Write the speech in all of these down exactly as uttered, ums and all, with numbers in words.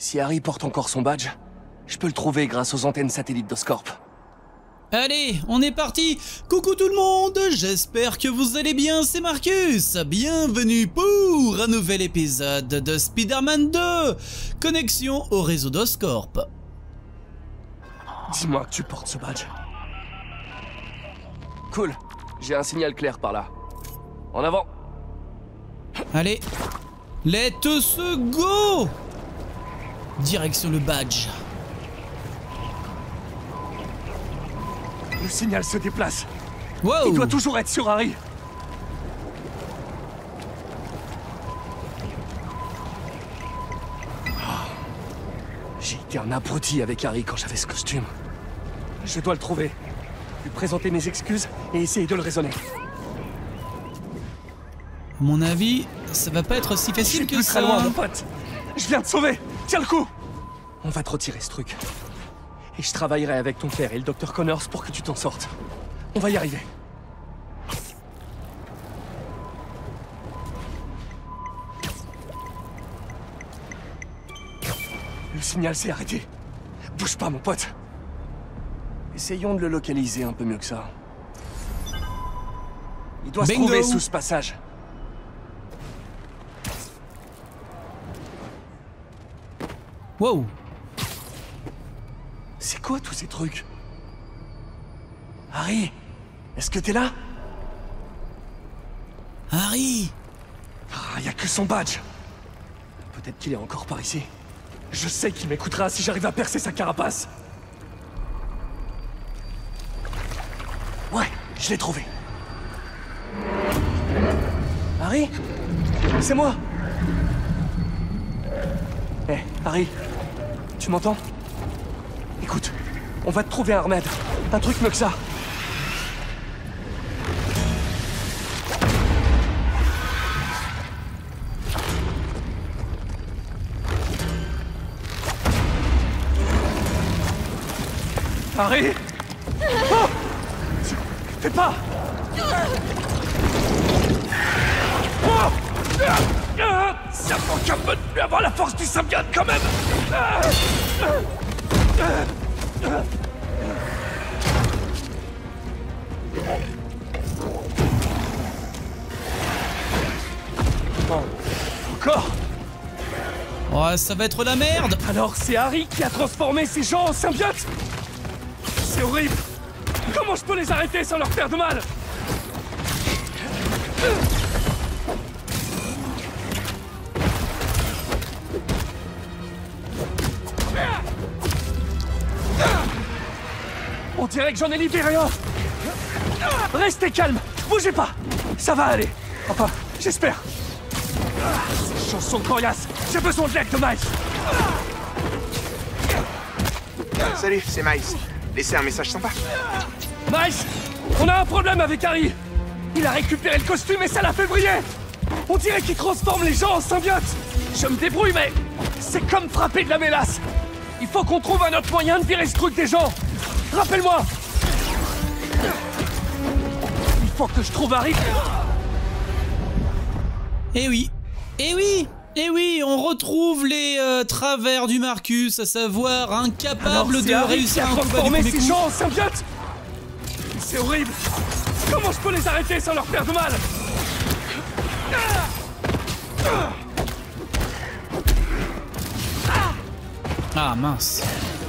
Si Harry porte encore son badge, je peux le trouver grâce aux antennes satellites d'Oscorp. Allez, on est parti. Coucou tout le monde, j'espère que vous allez bien, c'est Marcus. Bienvenue pour un nouvel épisode de Spider-Man deux. Connexion au réseau d'Oscorp. Dis-moi que tu portes ce badge. Cool, j'ai un signal clair par là. En avant. Allez, let's go. Direction le badge. Le signal se déplace. Wow. Il doit toujours être sur Harry. Oh. J'ai été un abruti avec Harry quand j'avais ce costume. Je dois le trouver, lui présenter mes excuses et essayer de le raisonner. À mon avis, ça va pas être si facile que plus ça. Très loin, mon pote. Je viens de sauver. Tiens le coup. On va te retirer ce truc. Et je travaillerai avec ton père et le docteur Connors pour que tu t'en sortes. On va y arriver. Le signal s'est arrêté. Bouge pas, mon pote. Essayons de le localiser un peu mieux que ça. Il doit Bingo. se trouver sous ce passage. Wow. C'est quoi tous ces trucs? Harry, est-ce que t'es là? Harry. Ah, y a que son badge. Peut-être qu'il est encore par ici. Je sais qu'il m'écoutera si j'arrive à percer sa carapace. Ouais, je l'ai trouvé. Harry? C'est moi. Hé, hey, Harry, tu m'entends? Écoute, on va te trouver un remède. Un truc mieux que ça. Harry! Oh! Fais pas! Oh! Ça manque un peu de plus avoir la force du symbiote quand même! Bon, encore? Oh, ça va être la merde. Alors c'est Harry qui a transformé ces gens en symbiotes? C'est horrible! Comment je peux les arrêter sans leur faire de mal? On dirait que j'en ai libéré un! Restez calme! Bougez pas! Ça va aller! Enfin, j'espère! Ces choses sont coriaces! J'ai besoin de l'aide de Miles! Salut, c'est Miles. Laissez un message sympa. Miles! On a un problème avec Harry! Il a récupéré le costume et ça l'a fait briller! On dirait qu'il transforme les gens en symbiotes! Je me débrouille, mais c'est comme frapper de la mélasse! Il faut qu'on trouve un autre moyen de virer ce truc des gens! Rappelle-moi! Il faut que je trouve Harry! Eh oui, eh oui, eh oui, on retrouve les euh, travers du Marcus, à savoir incapable de réussir un combat du transformer premier ces coup. gens en symbiotes! C'est horrible! Comment je peux les arrêter sans leur faire de mal? Ah mince.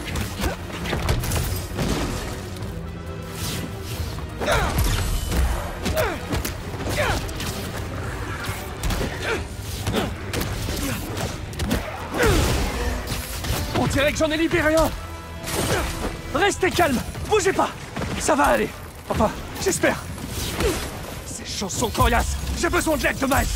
On dirait que j'en ai libéré un! Restez calme! Bougez pas! Ça va aller! Enfin, j'espère! Ces choses sont coriaces! J'ai besoin de l'aide de Miles!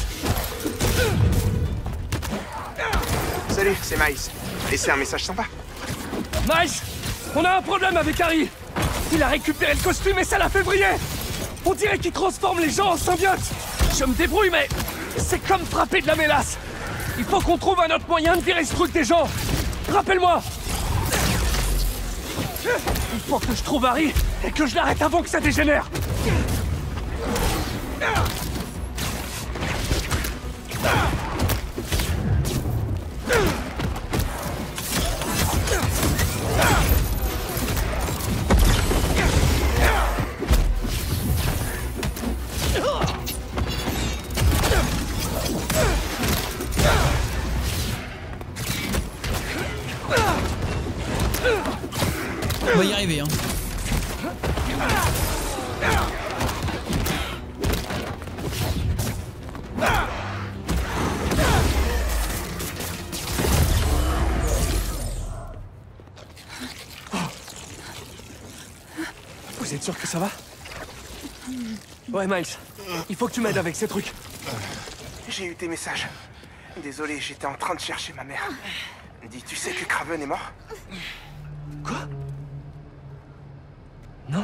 Salut, c'est Miles. Laissez un message sympa. Miles! On a un problème avec Harry! Il a récupéré le costume et ça l'a fait briller! On dirait qu'il transforme les gens en symbiotes! Je me débrouille, mais c'est comme frapper de la mélasse! Il faut qu'on trouve un autre moyen de virer ce truc des gens! Rappelle-moi! Il faut que je trouve Harry et que je l'arrête avant que ça dégénère! On va y arriver, hein. Vous êtes sûr que ça va? Ouais, Miles. Il faut que tu m'aides avec ces trucs. J'ai eu tes messages. Désolé, j'étais en train de chercher ma mère. Dis, tu sais que Kraven est mort? Quoi? Non.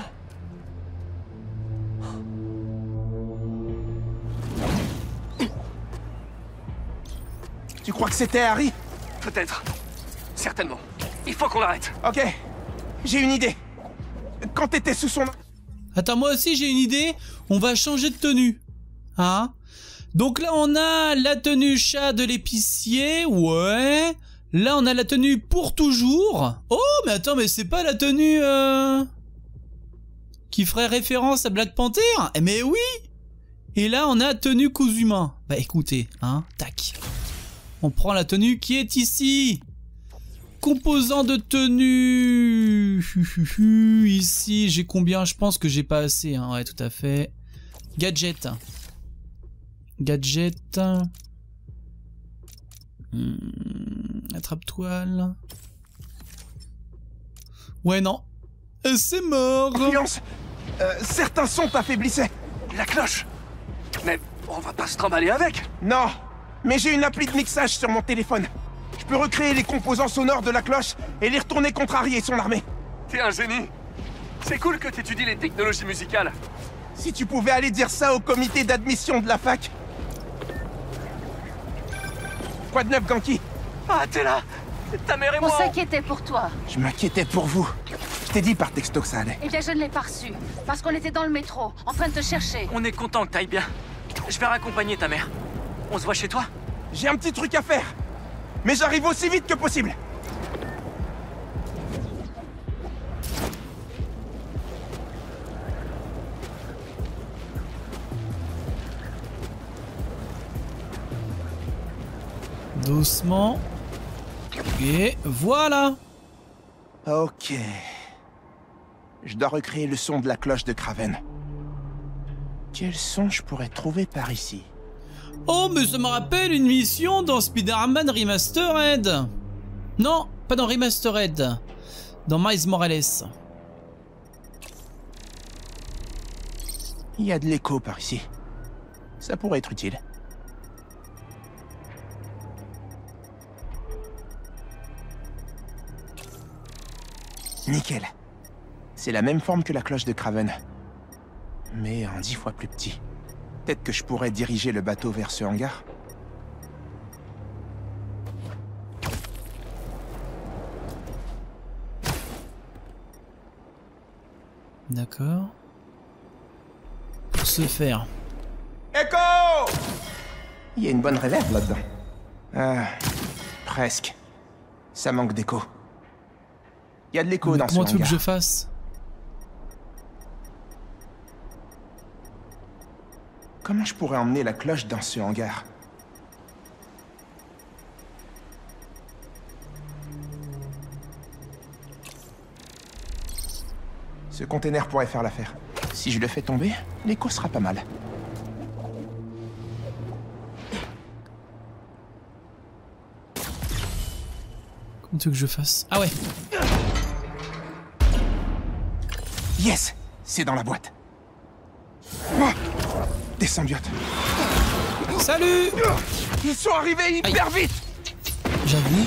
Tu crois que c'était Harry? Peut-être. Certainement. Il faut qu'on l'arrête. Ok. J'ai une idée. Quand t'étais sous son... Attends, moi aussi j'ai une idée. On va changer de tenue. Hein? Donc là on a la tenue chat de l'épicier. Ouais. Là on a la tenue pour toujours. Oh mais attends, mais c'est pas la tenue euh... qui ferait référence à Black Panther? Eh mais oui. Et là on a tenue Kuzuma. Bah écoutez, hein, tac. On prend la tenue qui est ici. Composant de tenue. Ici, j'ai combien? Je pense que j'ai pas assez. Hein. Ouais, tout à fait. Gadget. Gadget. Hmm. Attrape-toile. Ouais, non. C'est mort. Confiance. Euh, certains sons t'affaiblissaient. La cloche. Mais on va pas se trimballer avec. Non, mais j'ai une appli de mixage sur mon téléphone. Je peux recréer les composants sonores de la cloche et les retourner contre Harry et son armée. T'es un génie. C'est cool que t'étudies les technologies musicales. Si tu pouvais aller dire ça au comité d'admission de la fac. Quoi de neuf, Ganki? Ah, t'es là. Ta mère et On moi. s'inquiétait pour toi. Je m'inquiétais pour vous. Je t'ai dit par texto que ça allait. Eh bien, je ne l'ai pas reçu. Parce qu'on était dans le métro, en train de te chercher. On est content que t'ailles bien. Je vais raccompagner ta mère. On se voit chez toi? J'ai un petit truc à faire. Mais j'arrive aussi vite que possible. Doucement. Et voilà. Ok. Je dois recréer le son de la cloche de Kraven. Quel son je pourrais trouver par ici? Oh, mais ça me rappelle une mission dans Spider-Man Remastered. Non, pas dans Remastered. Dans Miles Morales. Il y a de l'écho par ici. Ça pourrait être utile. Nickel. C'est la même forme que la cloche de Kraven. Mais en dix fois plus petit. Peut-être que je pourrais diriger le bateau vers ce hangar. D'accord. Pour ce faire. Echo! Il y a une bonne réverb là-dedans. Ah, presque. Ça manque d'écho. Il y a de l'écho dans ce Comment tu veux que hangar. je fasse? Comment je pourrais emmener la cloche dans ce hangar? Ce container pourrait faire l'affaire. Si je le fais tomber, l'écho sera pas mal. Comment tu veux que je fasse? Ah ouais. Yes! C'est dans la boîte. Oh, des symbiotes. Salut! Ils sont arrivés hyper vite! J'avoue.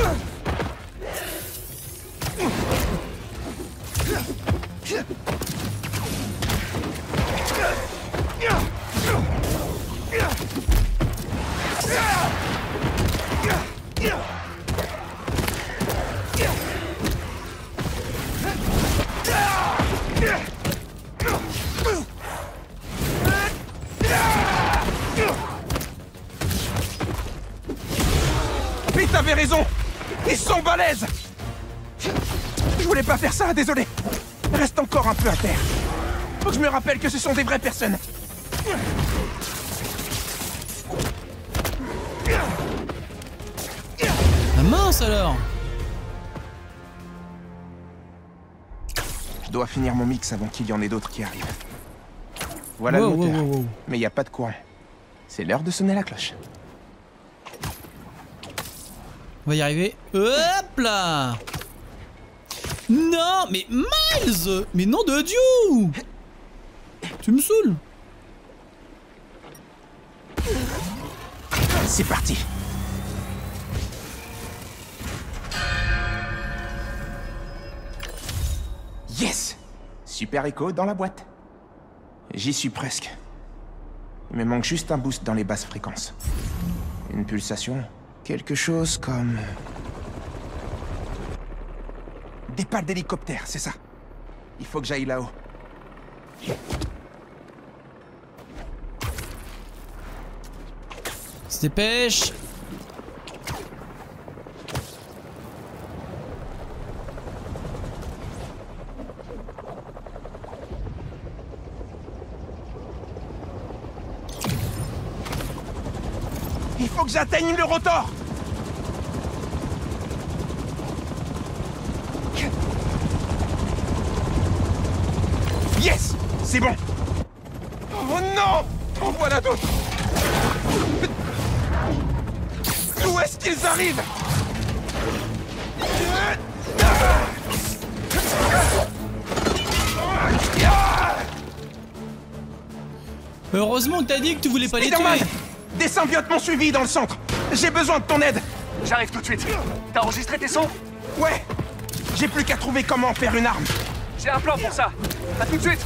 Mais t'avais raison! Ils sont balèzes! Je voulais pas faire ça, désolé. Reste encore un peu à terre. Faut que je me rappelle que ce sont des vraies personnes. Ah mince alors! Je dois finir mon mix avant qu'il y en ait d'autres qui arrivent. Voilà wow, le moteur. wow, wow, wow. Mais il n'y a pas de courant. C'est l'heure de sonner la cloche. On va y arriver. Hop là. Non, mais Miles! Mais nom de Dieu! Tu me saoules. C'est parti. Yes! Super écho dans la boîte. J'y suis presque. Il me manque juste un boost dans les basses fréquences. Une pulsation. Quelque chose comme... Des pales d'hélicoptère, c'est ça. Il faut que j'aille là-haut. Se dépêche. Il faut que j'atteigne le rotor. Yes! C'est bon. Oh non! En voilà d'autres. D'où est-ce qu'ils arrivent? Heureusement que t'as dit que tu voulais pas les tuer. Spider-Man! Des symbiotes m'ont suivi dans le centre. J'ai besoin de ton aide. J'arrive tout de suite. T'as enregistré tes sons? Ouais. J'ai plus qu'à trouver comment faire une arme. J'ai un plan pour ça. À tout de suite.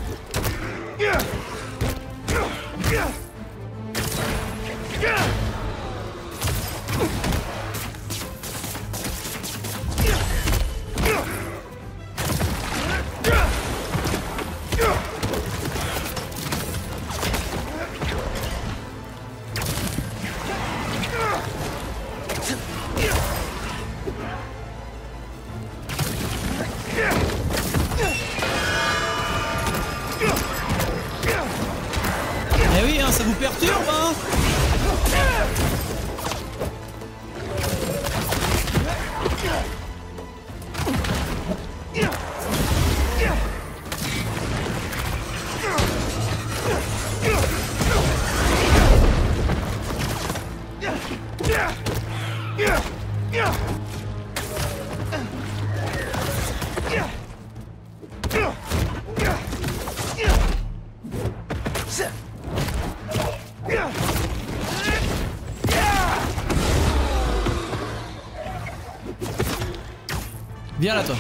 Eh oui, hein, ça vous perturbe, hein? Viens là, toi.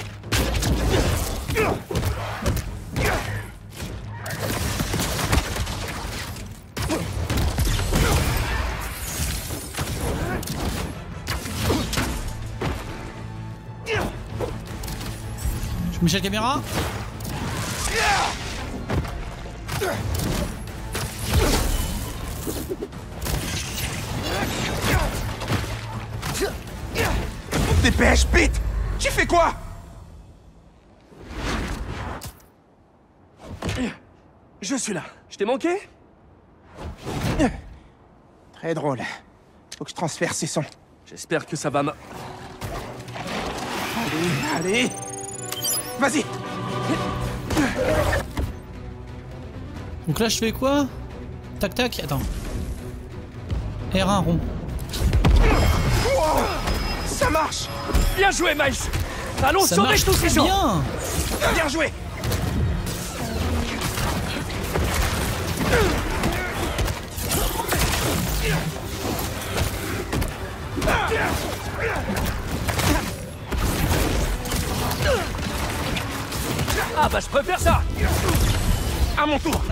Je mets la caméra. Dépêche, Pete! Tu fais quoi? Je suis là. Je t'ai manqué? Très drôle. Faut que je transfère ces sons. J'espère que ça va ma... Allez, allez! Vas-y! Donc là, je fais quoi? Tac, tac, attends. R un rond. Wow, ça marche! Bien joué, Miles! Allons Ça sauver marche tous très ces gens! bien. Bien joué! Ah bah je préfère ça! À mon tour!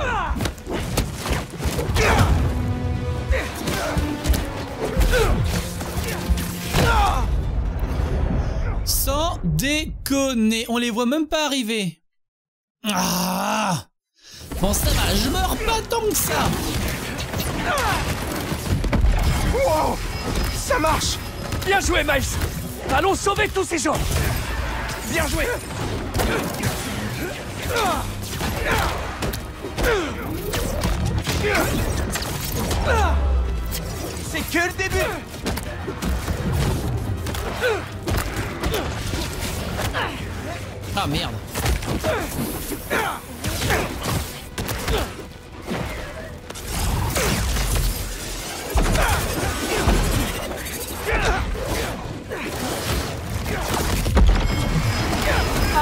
Sans déconner, on les voit même pas arriver. Ah! Bon, ça va, je meurs pas tant que ça. Wow, ça marche! Bien joué, Miles! Allons sauver tous ces gens! Bien joué! C'est que le début! Ah merde.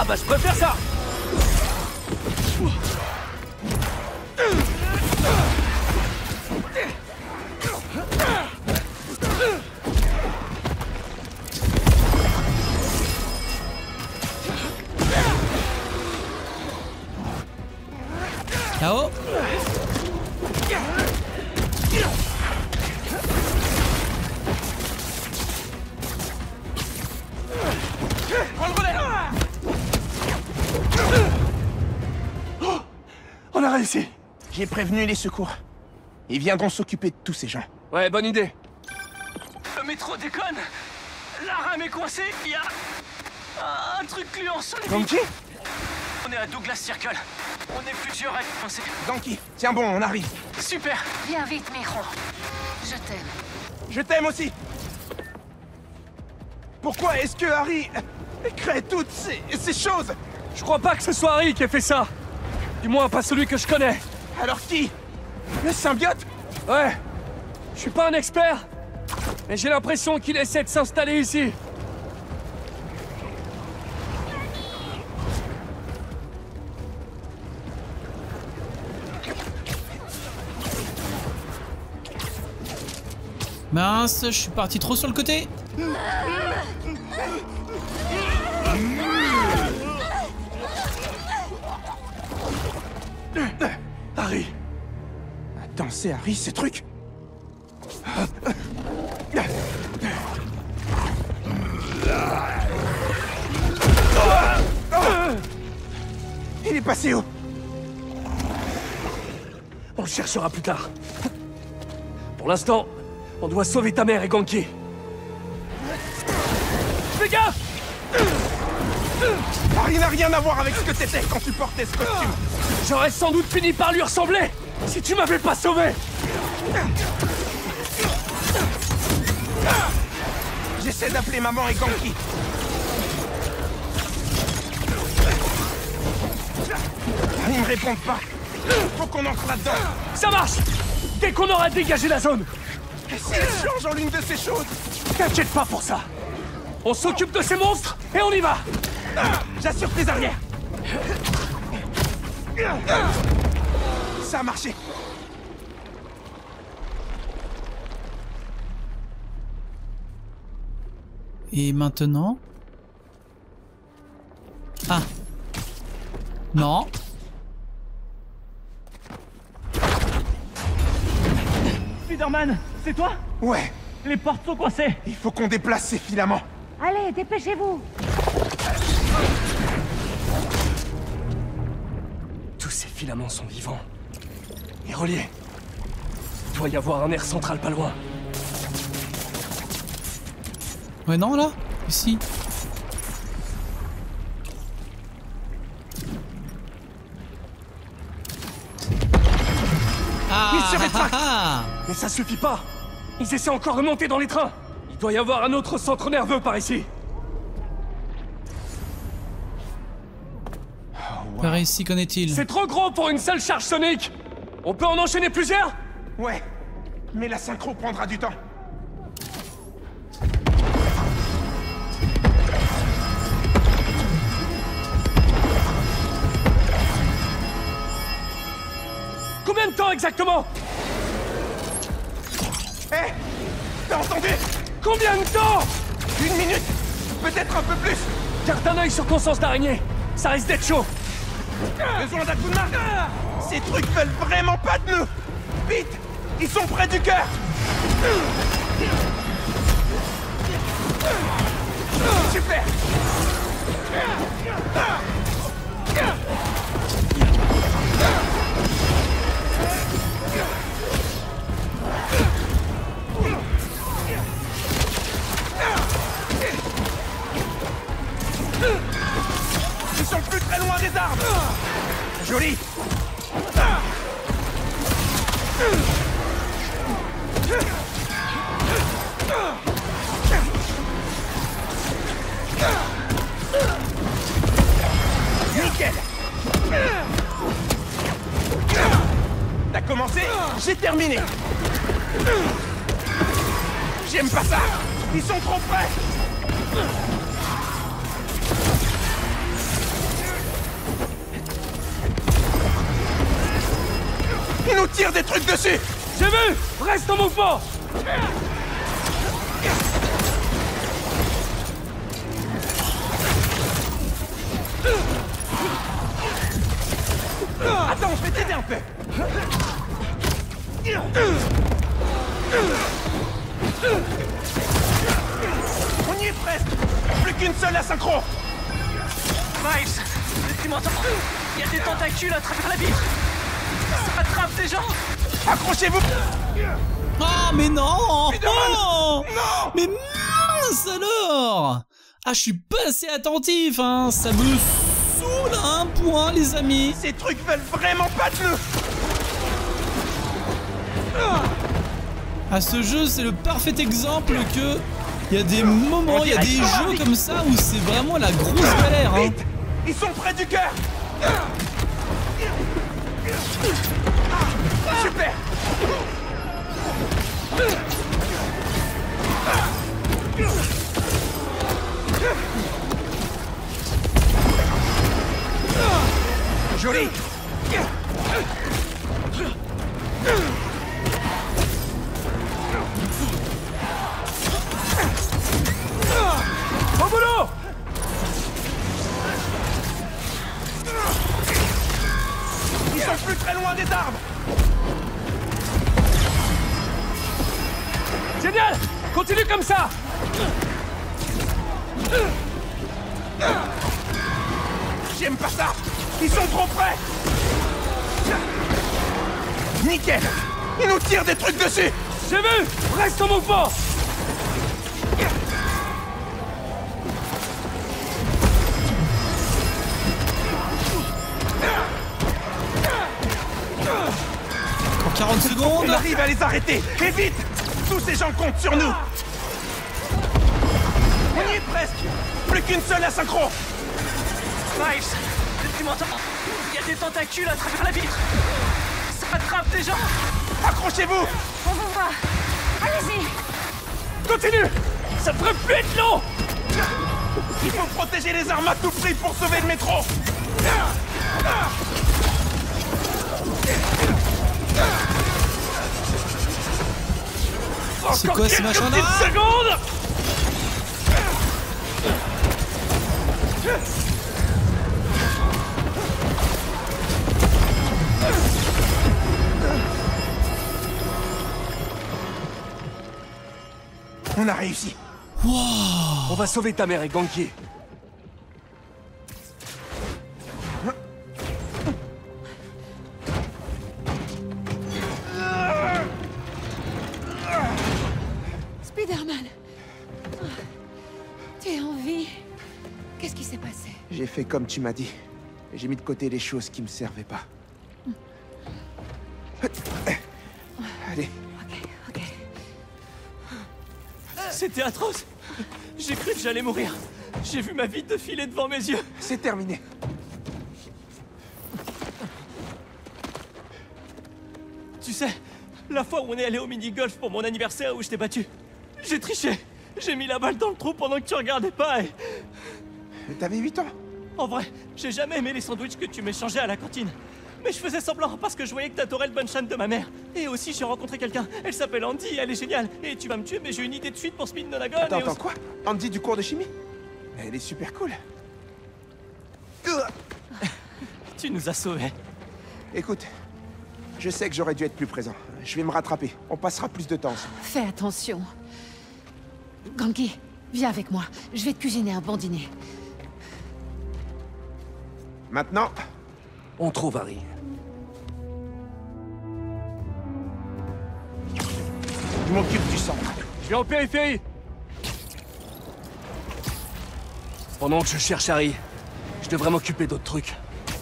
bah je préfère ça. Là-haut. Prends le relais. Oh, on a réussi. J'ai prévenu les secours. Ils viendront s'occuper de tous ces gens. Ouais, bonne idée. Le métro déconne. La rame est coincée. Il y a un truc gluant sur les vitres. Ganki? On est à Douglas Circle. On est plusieurs à être coincés. Ganki, tiens bon, on arrive. Super. Viens vite, Miron. Je t'aime. Je t'aime aussi. Pourquoi est-ce que Harry crée toutes ces, ces choses? Je crois pas que ce soit Harry qui ait fait ça. Du moins, pas celui que je connais. Alors qui? Le symbiote? Ouais. Je suis pas un expert, mais j'ai l'impression qu'il essaie de s'installer ici. Mince, je suis parti trop sur le côté. Harry. Attends, c'est Harry, ces trucs? Il est passé où? On le cherchera plus tard. Pour l'instant, on doit sauver ta mère et Ganki. Fais gaffe! Harry n'a rien à voir avec ce que t'étais quand tu portais ce costume. J'aurais sans doute fini par lui ressembler si tu m'avais pas sauvé. J'essaie d'appeler maman et Ganki. Ils me répondent pas. Faut qu'on entre là-dedans. Ça marche! Dès qu'on aura dégagé la zone. Et si elle change en l'une de ces choses? T'inquiète pas pour ça. On s'occupe de ces monstres et on y va. Ah, j'assure tes arrières. Ça a marché. Et maintenant? Ah. Non. Spider-Man, c'est toi? Ouais, Les portes sont coincées. il faut qu'on déplace ces filaments. Allez, dépêchez-vous. Tous ces filaments sont vivants. Et reliés. Il doit y avoir un air central pas loin. Ouais, non, là? Ici. Ah, Il se rétracte. ah, ah. Mais ça suffit pas. Ils essaient encore de monter dans les trains. Il doit y avoir un autre centre nerveux par ici. Par ici, qu'en est-il? C'est trop gros pour une seule charge sonique. On peut en enchaîner plusieurs? Ouais, mais la synchro prendra du temps. Combien de temps exactement? Hé, t'as entendu? Combien de temps? Une minute, peut-être un peu plus. Garde un œil sur ton sens d'araignée. Ça risque d'être chaud. Besoin d'un coup de main. Ces trucs veulent vraiment pas de nous. Vite, ils sont près du cœur. Super. Ils sont plus très loin des arbres. Joli. Nickel. T'as commencé, j'ai terminé. J'aime pas ça. Ils sont trop près. tire des trucs dessus. J'ai vu! Reste en mouvement! Attends, je vais t'aider un peu. On y est presque. Plus qu'une seule à synchro. Miles, tu m'entends? Il y a des tentacules à travers la vitre. Ça attrape des gens. Accrochez-vous. Ah, mais non! Oh non! Mais mince alors! Ah, je suis pas assez attentif, hein! Ça me saoule à un point, les amis! Ces trucs veulent vraiment pas de nous. À ce jeu, c'est le parfait exemple que il y a des moments, il y a des jeux comme ça où c'est vraiment la grosse galère, hein! Vite! Ils sont près du cœur. Super. Joli. Au boulot! Ils sont plus très loin des arbres. Génial! Continue comme ça! J'aime pas ça. Ils sont trop près. Nickel. Ils nous tirent des trucs dessus. J'ai vu! Reste en mouvement! En quarante secondes! On arrive à les arrêter. Et vite. Tous ces gens comptent sur nous. On y est presque. Plus qu'une seule à synchro. Miles, tu m'entends? Il y a des tentacules à travers la vitre. Ça attrape des gens. Accrochez-vous. On vous voit. Allez-y. Continue! Ça ferait plus être long! Il faut protéger les armes à tout prix pour sauver le métro. C'est Encore quoi ce quelques machin-là? petites secondes! On a réussi. On va sauver ta mère et Ganke. Spider-Man. Oh, tu es en vie. Qu'est-ce qui s'est passé? J'ai fait comme tu m'as dit. J'ai mis de côté les choses qui me servaient pas. Allez. Ok, ok. C'était atroce. J'ai cru que j'allais mourir. J'ai vu ma vie défiler devant mes yeux. C'est terminé. Tu sais, la fois où on est allé au mini-golf pour mon anniversaire où je t'ai battu, j'ai triché. J'ai mis la balle dans le trou pendant que tu regardais pas et... Mais t'avais huit ans. En vrai, j'ai jamais aimé les sandwichs que tu m'échangeais à la cantine. Mais je faisais semblant parce que je voyais que t'adorais le banchan de ma mère. Et aussi, j'ai rencontré quelqu'un. Elle s'appelle Andy, elle est géniale. Et tu vas me tuer, mais j'ai une idée de suite pour Speed Nonagon. Attends, et attends, aussi... quoi? Andy du cours de chimie? Elle est super cool. Tu nous as sauvés. Écoute, je sais que j'aurais dû être plus présent. Je vais me rattraper. On passera plus de temps ensemble. Fais attention. Ganke, viens avec moi. Je vais te cuisiner un bon dîner. Maintenant, On trouve Harry. je m'occupe du centre. Je vais en périphérie. Pendant que je cherche Harry, je devrais m'occuper d'autres trucs.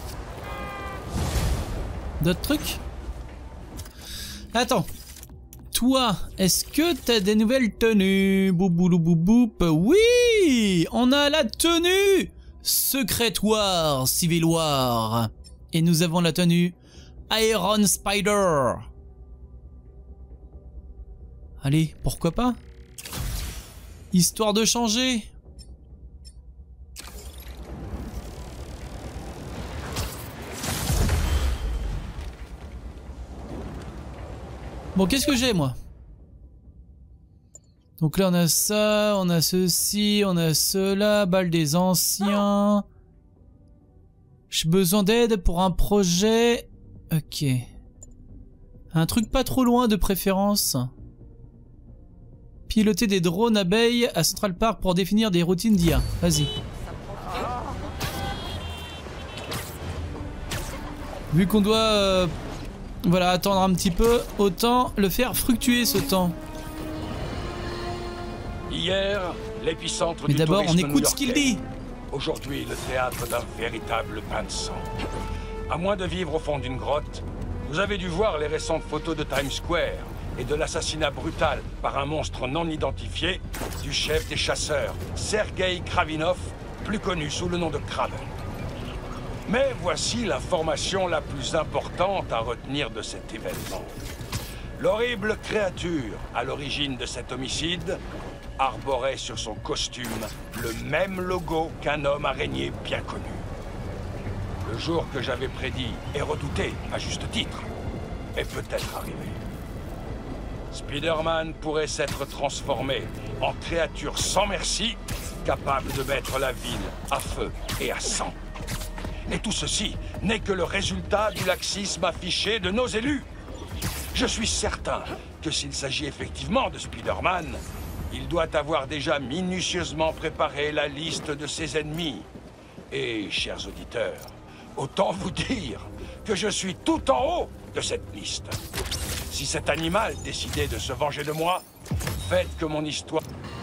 D'autres trucs? Attends. Toi, est-ce que t'as des nouvelles tenues? Bouboulou bouboup. Oui! On a la tenue Secret War, Civil War. Et nous avons la tenue Iron Spider. Allez, pourquoi pas? Histoire de changer. Bon, qu'est-ce que j'ai, moi? Donc là, on a ça, on a ceci, on a cela, balle des anciens. J'ai besoin d'aide pour un projet. Ok. Un truc pas trop loin de préférence. Piloter des drones abeilles à Central Park pour définir des routines d'I A. Vas-y. Vu qu'on doit euh, voilà, attendre un petit peu, autant le faire fructuer ce temps. Hier, l'épicentre Mais du d'abord, on tourisme écoute ce qu'il new-yorkais. dit. Aujourd'hui, le théâtre d'un véritable bain de sang. À moins de vivre au fond d'une grotte, vous avez dû voir les récentes photos de Times Square et de l'assassinat brutal par un monstre non identifié du chef des chasseurs, Sergei Kravinov, plus connu sous le nom de Kraven. Mais voici l'information la plus importante à retenir de cet événement. L'horrible créature à l'origine de cet homicide arborait sur son costume le même logo qu'un homme araignée bien connu. Le jour que j'avais prédit et redouté, à juste titre, est peut-être arrivé. Spider-Man pourrait s'être transformé en créature sans merci, capable de mettre la ville à feu et à sang. Et tout ceci n'est que le résultat du laxisme affiché de nos élus. Je suis certain que s'il s'agit effectivement de Spider-Man, il doit avoir déjà minutieusement préparé la liste de ses ennemis. Et, chers auditeurs, autant vous dire que je suis tout en haut de cette liste. Si cet animal décidait de se venger de moi, faites que mon histoire...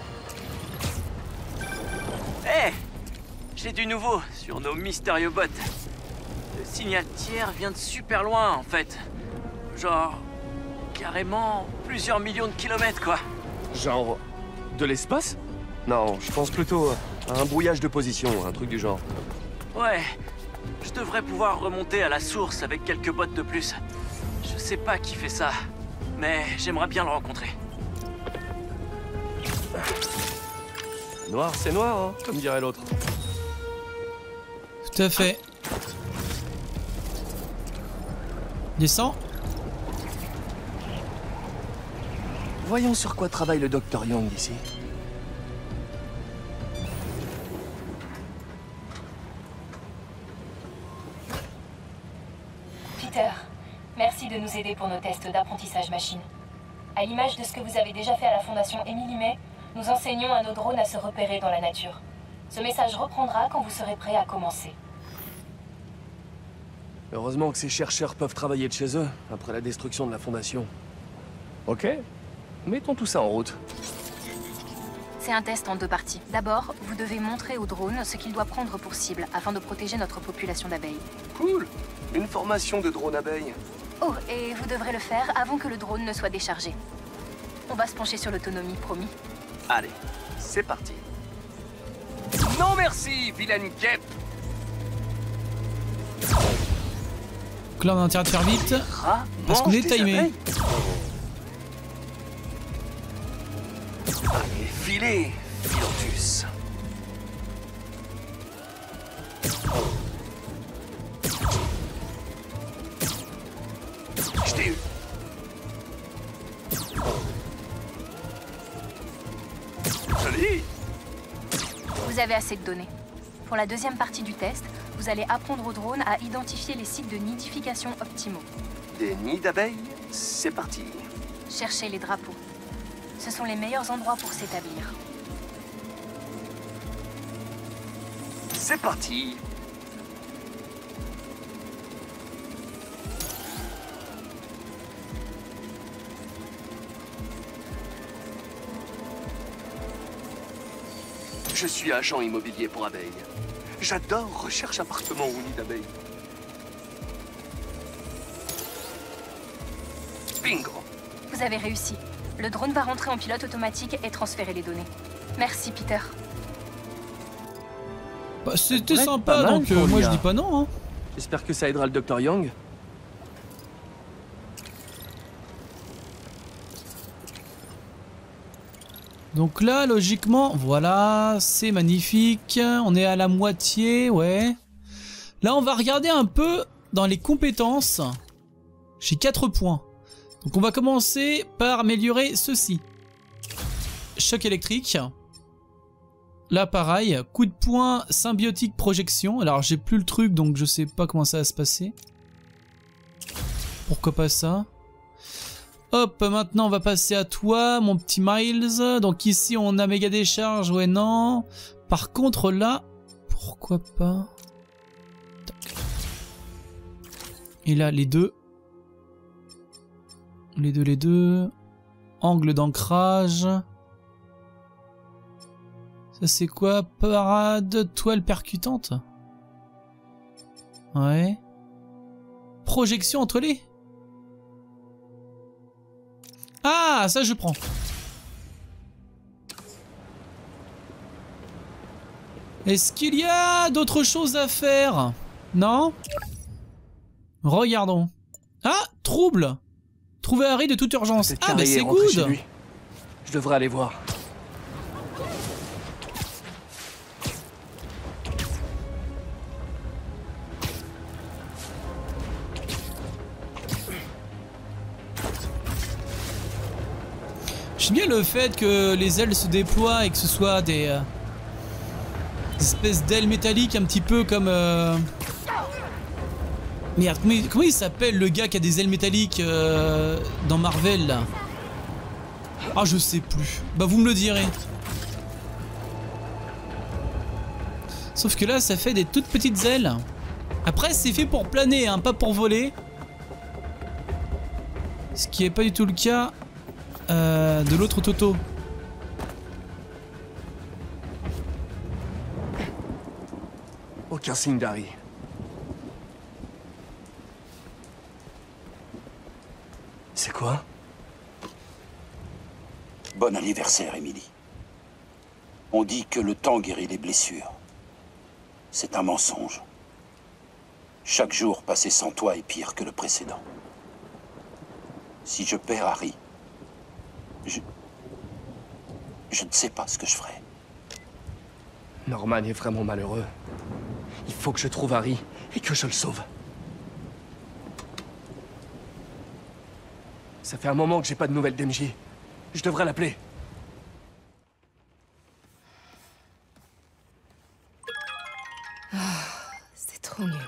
Hé hey, j'ai du nouveau sur nos mystérieux bots. Le signal tiers vient de super loin, en fait. Genre... carrément plusieurs millions de kilomètres, quoi. Genre... de l'espace? Non, je pense plutôt à un brouillage de position, un truc du genre. Ouais, je devrais pouvoir remonter à la source avec quelques bots de plus. Je sais pas qui fait ça, mais j'aimerais bien le rencontrer. Noir, c'est noir, hein, comme dirait l'autre. Tout à fait. Descends. Voyons sur quoi travaille le docteur Young ici. Peter, merci de nous aider pour nos tests d'apprentissage machine. À l'image de ce que vous avez déjà fait à la Fondation Émilie May, nous enseignons à nos drones à se repérer dans la nature. Ce message reprendra quand vous serez prêts à commencer. Heureusement que ces chercheurs peuvent travailler de chez eux, après la destruction de la Fondation. Ok, mettons tout ça en route. C'est un test en deux parties. D'abord, vous devez montrer au drone ce qu'il doit prendre pour cible, afin de protéger notre population d'abeilles. Cool. Une formation de drone abeille. Oh, et vous devrez le faire avant que le drone ne soit déchargé. On va se pencher sur l'autonomie, promis. Allez, c'est parti. Non merci, vilaine guêpe. Donc là, on a intérêt de faire vite. Ah, Parce qu'on est timé. Allez, filez, Philantus. Je t'ai eu. Joli. Vous avez assez de données. Pour la deuxième partie du test, vous allez apprendre au drone à identifier les sites de nidification optimaux. Des nids d'abeilles, c'est parti. Cherchez les drapeaux. Ce sont les meilleurs endroits pour s'établir. C'est parti. Je suis agent immobilier pour abeilles. J'adore recherche appartement ou nid d'abeilles. Bingo. Vous avez réussi. Le drone va rentrer en pilote automatique et transférer les données. Merci, Peter. Bah, c'était Ouais, sympa, pas mal donc euh, pour moi l'I A. je dis pas non. Hein. J'espère que ça aidera le docteur Young. Donc là, logiquement, voilà, c'est magnifique. On est à la moitié, ouais. Là, on va regarder un peu dans les compétences. J'ai quatre points. Donc on va commencer par améliorer ceci. Choc électrique. Là pareil, coup de poing symbiotique projection. Alors j'ai plus le truc donc je sais pas comment ça va se passer. Pourquoi pas ça? Hop, maintenant on va passer à toi mon petit Miles. Donc ici on a méga décharge, ouais non. Par contre là, pourquoi pas? Et là les deux. Les deux, les deux. Angle d'ancrage. Ça c'est quoi? Parade, toile percutante. Ouais. Projection entre les. Ah, ça je prends. Est-ce qu'il y a d'autres choses à faire? Non? Regardons. Ah, trouble. Trouver Harry de toute urgence. Ah bah c'est good. Je devrais aller voir. J'aime bien le fait que les ailes se déploient et que ce soit des, euh, des espèces d'ailes métalliques un petit peu comme... Euh... Merde, comment il, comment il s'appelle le gars qui a des ailes métalliques euh, dans Marvel là? Ah je sais plus. Bah vous me le direz. Sauf que là ça fait des toutes petites ailes. Après c'est fait pour planer, hein, pas pour voler. Ce qui est pas du tout le cas euh, de l'autre Toto. Aucun signe d'Harry. C'est quoi? Bon anniversaire, Emily. On dit que le temps guérit les blessures. C'est un mensonge. Chaque jour passé sans toi est pire que le précédent. Si je perds Harry, je... Je ne sais pas ce que je ferai. Norman est vraiment malheureux. Il faut que je trouve Harry et que je le sauve. Ça fait un moment que j'ai pas de nouvelles d'M J. Je devrais l'appeler. Oh, c'est trop nul.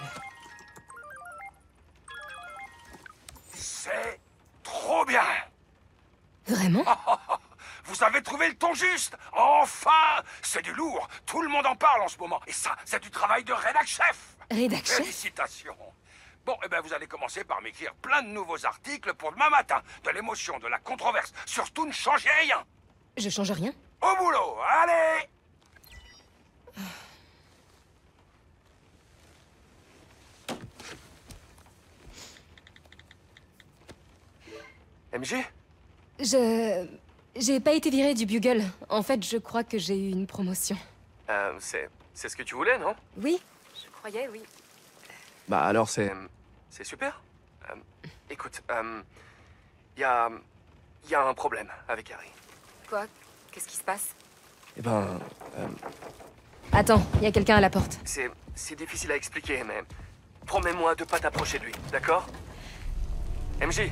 C'est trop bien. Vraiment? Vous avez trouvé le ton juste. Enfin, c'est du lourd. Tout le monde en parle en ce moment. Et ça, c'est du travail de rédac-chef. Rédac-chef? Félicitations. Bon, eh ben vous allez commencer par m'écrire plein de nouveaux articles pour demain matin. De l'émotion, de la controverse. Surtout ne changez rien. Je change rien? Au boulot, allez! M J? Je... J'ai pas été virée du Bugle. En fait, je crois que j'ai eu une promotion. Euh, c'est... c'est ce que tu voulais, non? Oui, je croyais, oui. Bah alors c'est... c'est super. Euh, écoute, euh... Y a... y a un problème avec Harry. Quoi? Qu'est-ce qui se passe? Eh ben... Euh, Attends, il y a quelqu'un à la porte. c'est... c'est difficile à expliquer, mais... promets-moi de pas t'approcher de lui, d'accord? M J?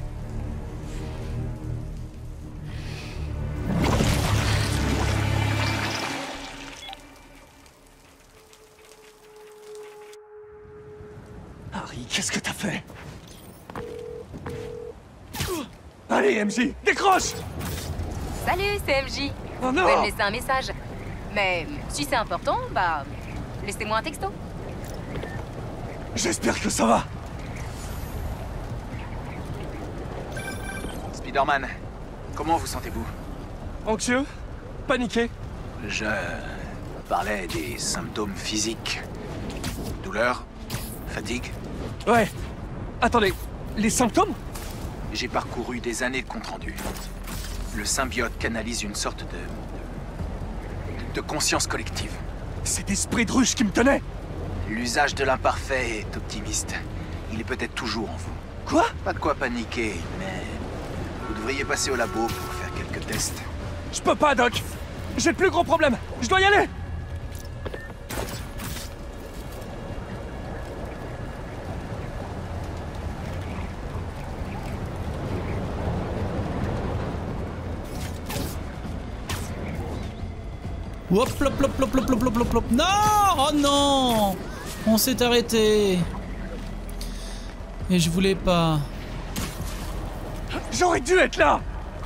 Harry, qu'est-ce que t'as fait? Allez, M J, décroche! Salut, c'est M J. Oh Vous non! pouvez me laisser un message. Mais si c'est important, bah... laissez-moi un texto. J'espère que ça va! Spider-Man, comment vous sentez-vous? Anxieux? Paniqué? Je parlais des symptômes physiques. Douleur? Fatigue? Ouais. Attendez, les symptômes? J'ai parcouru des années de compte-rendu. Le symbiote canalise une sorte de... de conscience collective. C'est l'esprit de ruche qui me tenait! L'usage de l'imparfait est optimiste. Il est peut-être toujours en vous. Quoi? Pas de quoi paniquer, mais... vous devriez passer au labo pour faire quelques tests. Je peux pas, Doc! J'ai le plus gros problème! Je dois y aller! Hop, plop, plop, plop, plop, plop, plop, plop. Non! Oh non! On s'est arrêté. Et je voulais pas. J'aurais dû être là!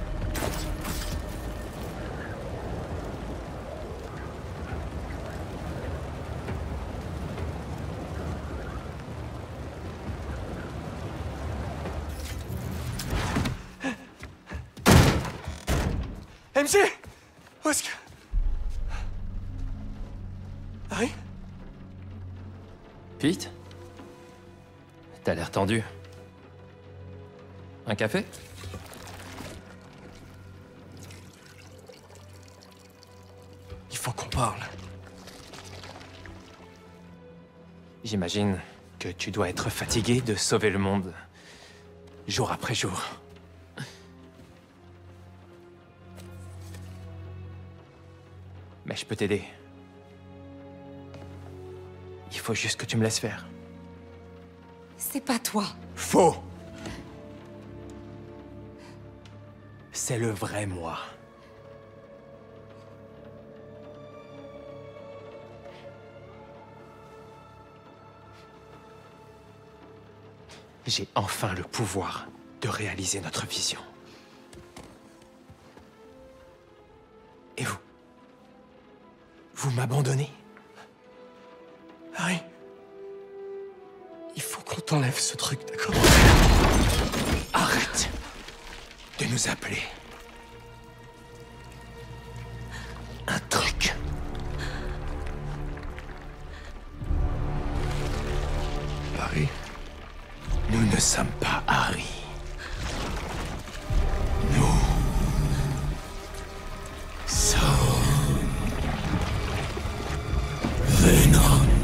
M J! Où est-ce que... Harry? Pete? T'as l'air tendu. Un café? Il faut qu'on parle. J'imagine que tu dois être fatigué de sauver le monde, jour après jour. Mais je peux t'aider. Il faut juste que tu me laisses faire. C'est pas toi. Faux! C'est le vrai moi. J'ai enfin le pouvoir de réaliser notre vision. Et vous? Vous m'abandonnez? Harry, il faut qu'on t'enlève ce truc, d'accord? Arrête de nous appeler un truc. Harry, nous ne sommes pas Harry. Nous sommes Venom.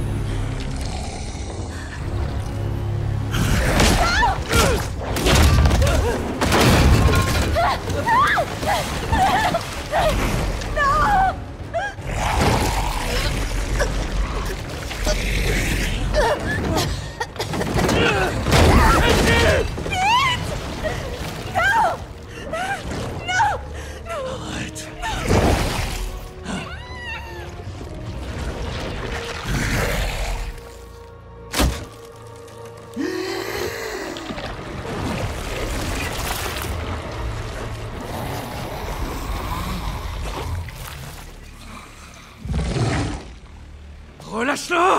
Relâche-le!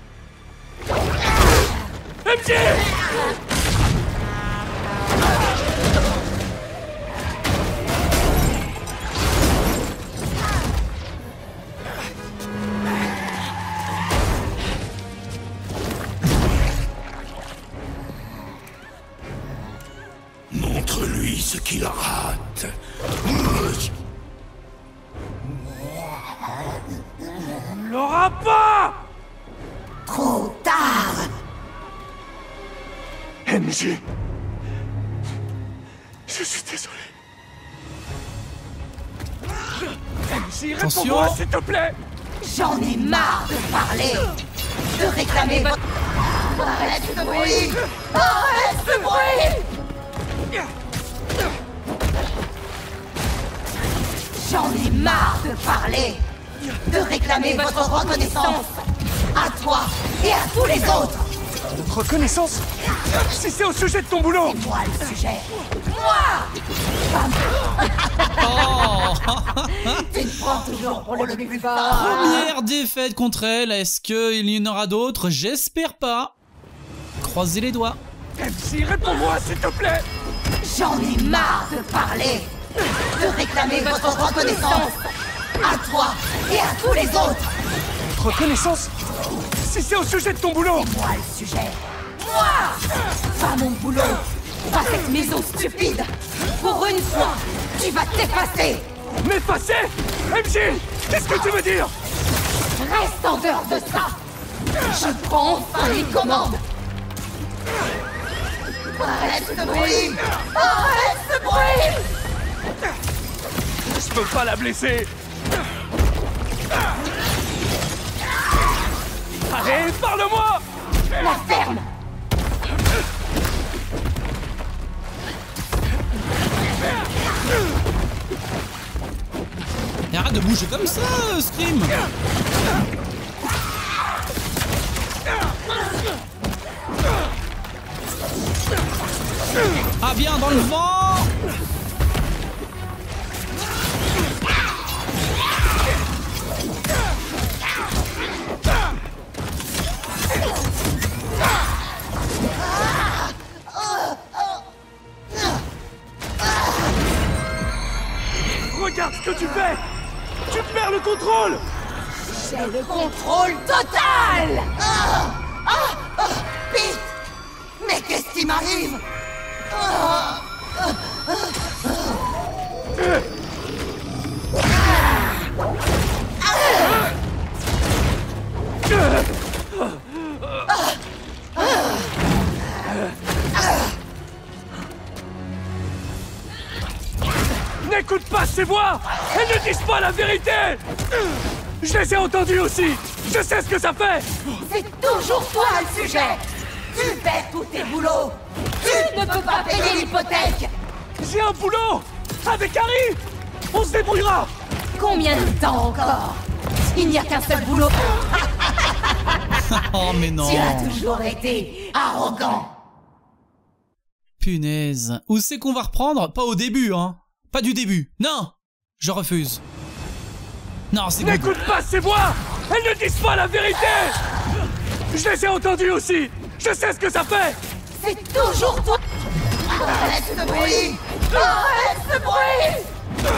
M J! Montre-lui ce qu'il rate. On l'aura pas! Trop tard! M J! Je suis désolé. M J, réponds-moi, s'il te plaît! J'en ai marre de parler! De réclamer votre... Arrête ce bruit! Arrête ce bruit! J'en ai marre de parler! De réclamer votre reconnaissance! À toi et à tous les autres! Notre reconnaissance? Si c'est au sujet de ton boulot! C'est moi le sujet! Moi! Oh. Tu te prends toujours pour le plus fort! Première défaite contre elle. Est-ce qu'il y en aura d'autres? J'espère pas. Croisez les doigts. M J, réponds-moi, s'il te plaît! J'en ai marre de parler! De réclamer votre reconnaissance! À toi et à tous les autres! Notre reconnaissance? Si c'est au sujet de ton boulot! C'est moi le sujet! Moi! Pas mon boulot! Pas cette maison stupide! Pour une fois, tu vas t'effacer! M'effacer? M J! Qu'est-ce que tu veux dire? Reste en dehors de ça! Je prends enfin les commandes! Arrête ce bruit! Arrête ce bruit! Je peux pas la blesser! Allez, parle-moi! La ferme! Et arrête de de bouger comme ça, Scream. Ah bien, dans le vent. Regarde ce que tu fais! Tu perds le contrôle! J'ai le contrôle total! Ah, ah, ah, Pete! Mais qu'est-ce qui m'arrive? Ah, ah, ah, ah. N'écoute pas ces voix! Elles ne disent pas la vérité! Je les ai entendues aussi! Je sais ce que ça fait! C'est toujours toi le sujet! Tu fais tous tes boulots! Tu ne peux pas payer l'hypothèque! J'ai un boulot! Avec Harry! On se débrouillera! Combien de temps encore? Il n'y a qu'un seul boulot! Oh mais non! Tu as toujours été arrogant! Punaise. Où c'est qu'on va reprendre? Pas au début, hein. Pas du début. Non! Je refuse. Non, c'est good. N'écoute pas ces voix! Elles ne disent pas la vérité! Je les ai entendues aussi! Je sais ce que ça fait! C'est toujours toi! Arrête ce bruit! Arrête ce bruit!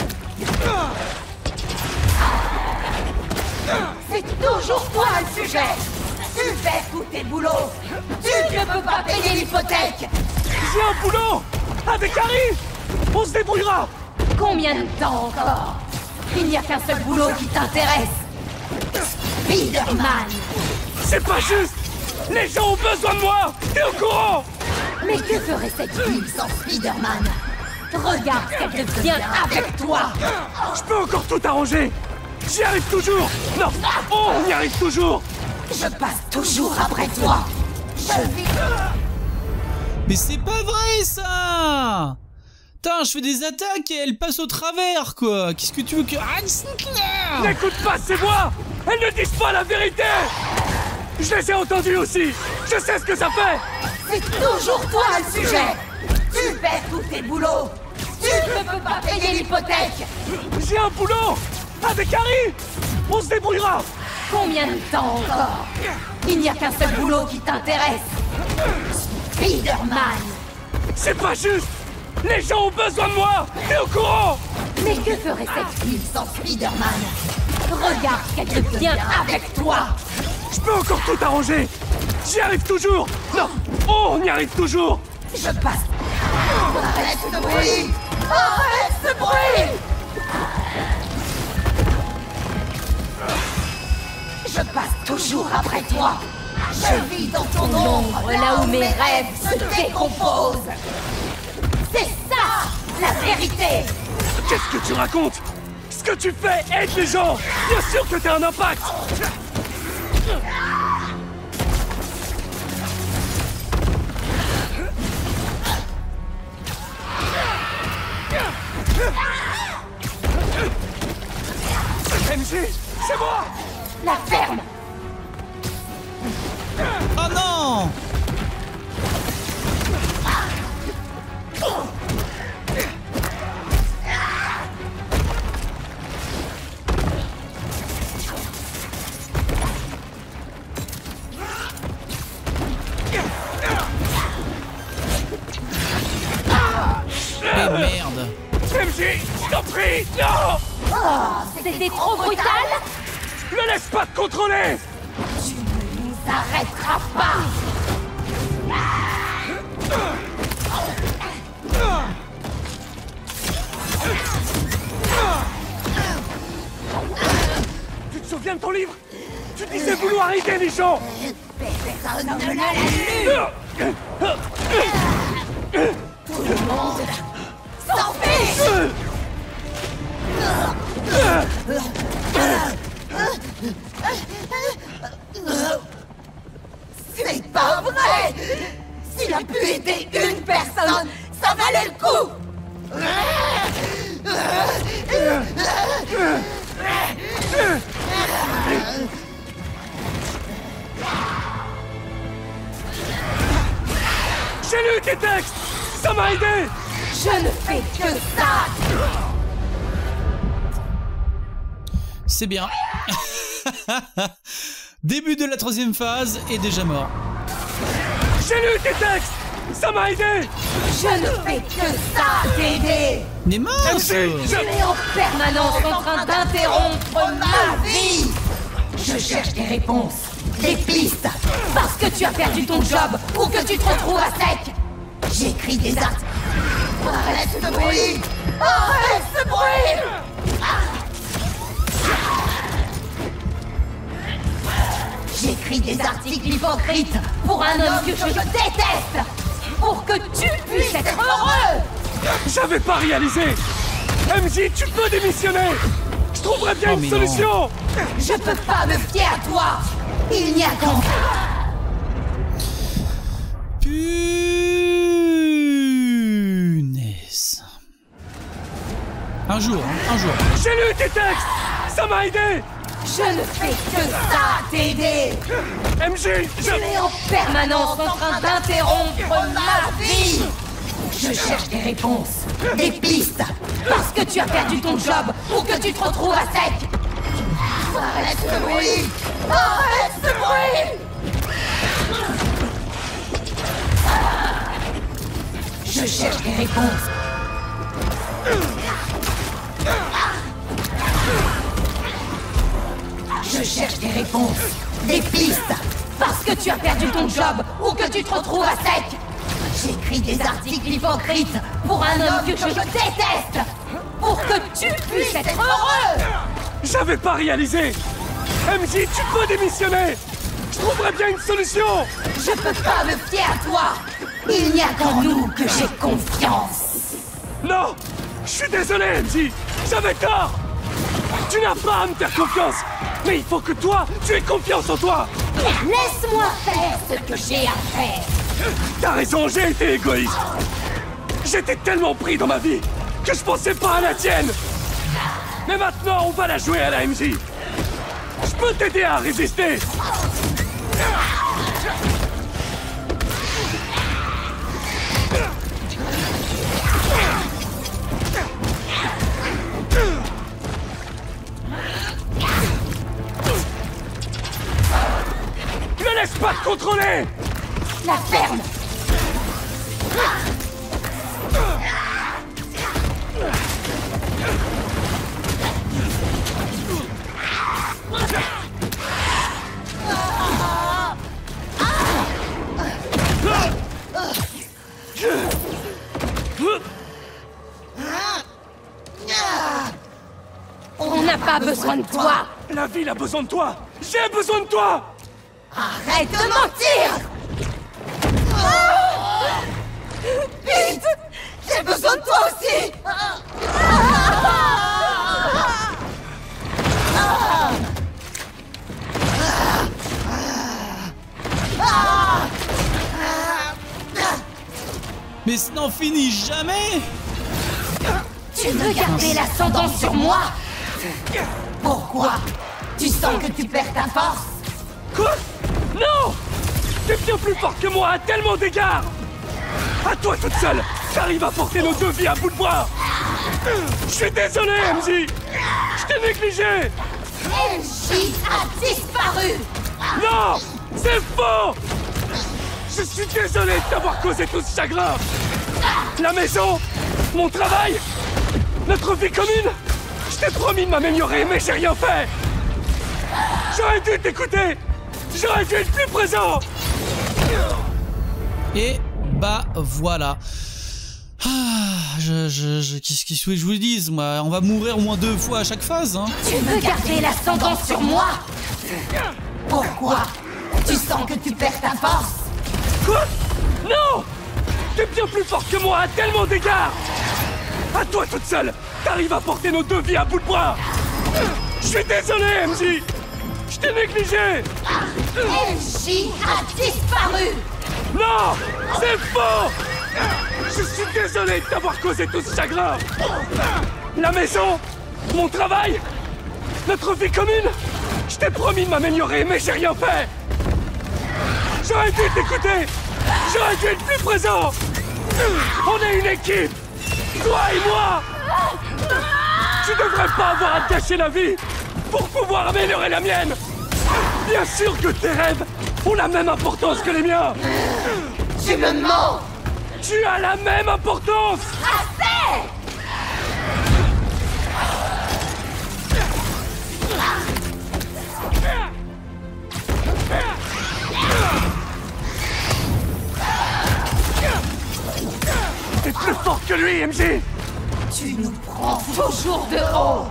C'est toujours toi le sujet! Tu fais tous tes boulots! Tu ne peux pas payer l'hypothèque! J'ai un boulot! Avec Harry! On se débrouillera! Combien de temps encore? Il n'y a qu'un seul boulot qui t'intéresse! Spider-Man! C'est pas juste! Les gens ont besoin de moi! T'es au courant? Mais que ferait cette ville sans Spider-Man? Regarde ce qu'elle devient avec toi! Je peux encore tout arranger! J'y arrive toujours! Non! Oh, on y arrive toujours! Je passe toujours après toi! Je vis... Mais c'est pas vrai ça! Putain, je fais des attaques et elle passe au travers quoi! Qu'est-ce que tu veux que... Ah, n'écoute pas ces voix! Elles ne disent pas la vérité! Je les ai entendues aussi! Je sais ce que ça fait! C'est toujours toi le sujet! Tu fais tous tes boulots! Tu ne peux pas payer l'hypothèque! J'ai un boulot! Avec Harry! On se débrouillera! Combien de temps encore? Il n'y a qu'un seul boulot qui t'intéresse! Spider-Man! C'est pas juste! Les gens ont besoin de moi! T'es au courant? Mais que ferait cette ville sans Spider-Man? Regarde ce qu'elle devient avec toi! Je peux encore tout arranger! J'y arrive toujours! Non! Oh, on y arrive toujours! Je passe... Arrête ce bruit! Arrête ce bruit! Je passe toujours après toi! Je vis dans ton ombre, là où mes rêves se décomposent! C'est ça, la vérité! Qu'est-ce que tu racontes? Ce que tu fais aide les gens! Bien sûr que t'as un impact! M J, c'est moi! La ferme! Oh non! Mais merde! M J, je t'en prie, non! Oh, c'était trop brutal! Ne laisse pas te contrôler! Tu ne nous arrêteras pas! Tu te souviens de ton livre? Tu disais vouloir aider les gens! Personne ne l'a lu! Tout le monde s'en fiche! C'est pas vrai! S'il a pu aider une personne, ça valait le coup! tes textes! Ça m'a aidé! Je ne fais que ça! C'est bien. Début de la troisième phase est déjà mort. J'ai lu tes textes! Ça m'a aidé! Je ne fais que ça t'aider! Mais mince! Tu es en permanence en train d'interrompre ma vie! Je cherche des réponses, des pistes, parce que tu as perdu ton job ou que tu te retrouves à sec! J'écris des articles... Arrête ce bruit! Arrête ce bruit! J'écris des articles hypocrites pour un homme que je déteste! Pour que tu puisses être heureux! J'avais pas réalisé! M J, tu peux démissionner! Je trouverai bien oh, une solution! Non. Je peux pas me fier à toi! Il n'y a qu'en... Punaise. Un jour, hein, un jour. J'ai lu tes textes! Ça m'a aidé! Je ne fais que ça t'aider! M J, je... Tu es en permanence en train d'interrompre ma vie! Je cherche des réponses, des pistes, parce que tu as perdu ton job ou que tu te retrouves à sec! Arrête ce bruit! Arrête ce bruit! Je cherche des réponses. Je cherche des réponses, des pistes, parce que tu as perdu ton job ou que tu te retrouves à sec. J'écris des articles hypocrites pour un homme que je déteste, pour que tu puisses être heureux. J'avais pas réalisé! M J, tu peux démissionner! Je trouverai bien une solution! Je peux pas me fier à toi! Il n'y a qu'en nous que j'ai confiance! Non! Je suis désolé, M J! J'avais tort! Tu n'as pas à me faire confiance! Mais il faut que toi, tu aies confiance en toi! Laisse-moi faire ce que j'ai à faire! T'as raison, j'ai été égoïste! J'étais tellement pris dans ma vie que je pensais pas à la tienne! Mais maintenant, on va la jouer à la M J! Je peux t'aider à résister! Ne laisse pas te contrôler! La ferme! On n'a pas besoin de toi! La ville a besoin de toi! J'ai besoin de toi! Arrête de mentir! Vite! J'ai besoin de toi aussi! Mais ça n'en finit jamais! Tu veux garder l'ascendant sur moi? Pourquoi? Tu sens que tu perds ta force? Quoi? Non! T'es bien plus fort que moi à tellement d'égards! À toi toute seule! T'arrives à porter nos deux vies à bout de bras! Je suis désolé, M J! Je t'ai négligé! M J a disparu! Non! C'est faux! Je suis désolé de t'avoir causé tout ce chagrin! La maison! Mon travail! Notre vie commune! Je t'ai promis de m'améliorer, mais j'ai rien fait! J'aurais dû t'écouter! J'aurais dû être plus présent! Et bah voilà. Ah, je, je, je, qu'est-ce qu'il faut que je vous dise, moi? On va mourir au moins deux fois à chaque phase, hein. Tu veux garder l'ascendant sur moi? Pourquoi? Tu sens que tu perds ta force? Quoi? Non! T'es bien plus fort que moi à tellement d'égards! À toi toute seule! T'arrives à porter nos deux vies à bout de bras! Je suis désolé, M J! Je t'ai négligé! M J a disparu! Non! C'est faux! Je suis désolé de t'avoir causé tout ce chagrin! La maison! Mon travail! Notre vie commune! Je t'ai promis de m'améliorer, mais j'ai rien fait! J'aurais dû t'écouter! J'aurais dû être plus présent. On est une équipe. Toi et moi. Tu devrais pas avoir à te gâcher la vie pour pouvoir améliorer la mienne. Bien sûr que tes rêves ont la même importance que les miens. Tu me mens. Tu as la même importance. Assez. T'es plus fort que lui, M J. Tu nous prends toujours de haut.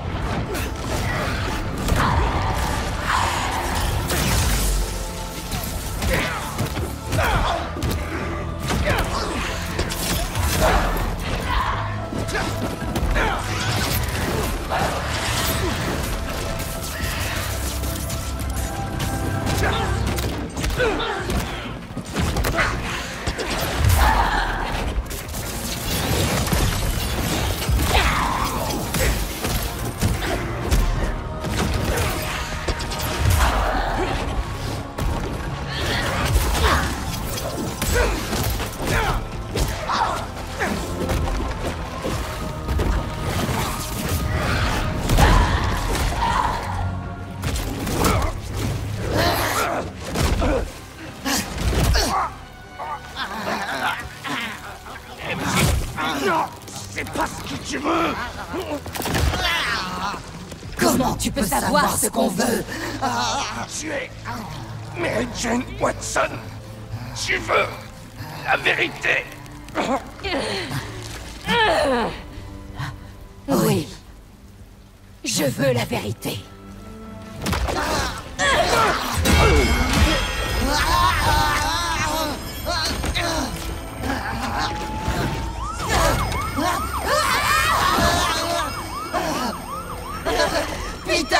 Non, c'est pas ce que tu veux. Comment tu peux savoir ce qu'on veut? Tu es Mary Jane Watson. Tu veux la vérité. Oui. Je veux la vérité. Peter!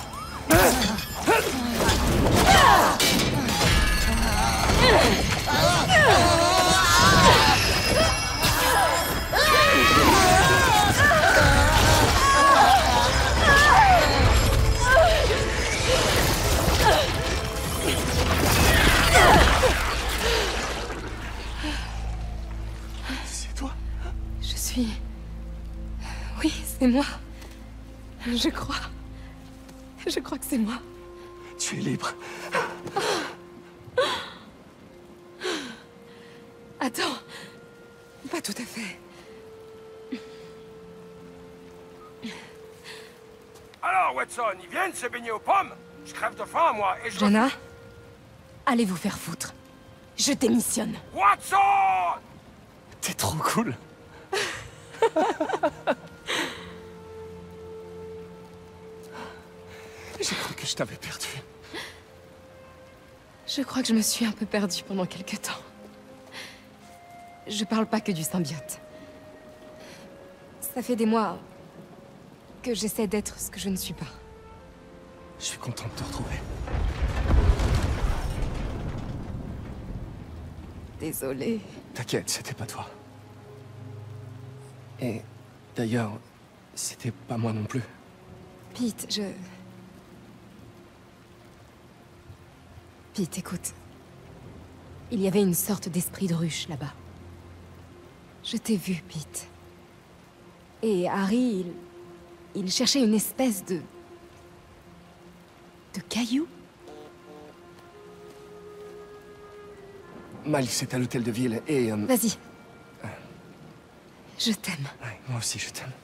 C'est toi? Je suis... Oui, c'est moi. Je crois... Je crois que c'est moi. Tu es libre. Attends. Pas tout à fait. Alors, Watson, ils viennent se baigner aux pommes? Je crève de faim, moi, et je... Jana, allez vous faire foutre. Je démissionne. Watson! T'es trop cool. J'ai cru que je t'avais perdu. Je crois que je me suis un peu perdue pendant quelque temps. Je parle pas que du symbiote. Ça fait des mois que j'essaie d'être ce que je ne suis pas. Je suis content de te retrouver. Désolée. T'inquiète, c'était pas toi. Et d'ailleurs, c'était pas moi non plus. Pete, je... Pete, écoute. Il y avait une sorte d'esprit de ruche là-bas. Je t'ai vu, Pete. Et Harry, il... il cherchait une espèce de... de caillou? Miles, c'est à l'hôtel de ville et... Euh... Vas-y. Je t'aime. Ouais, moi aussi, je t'aime.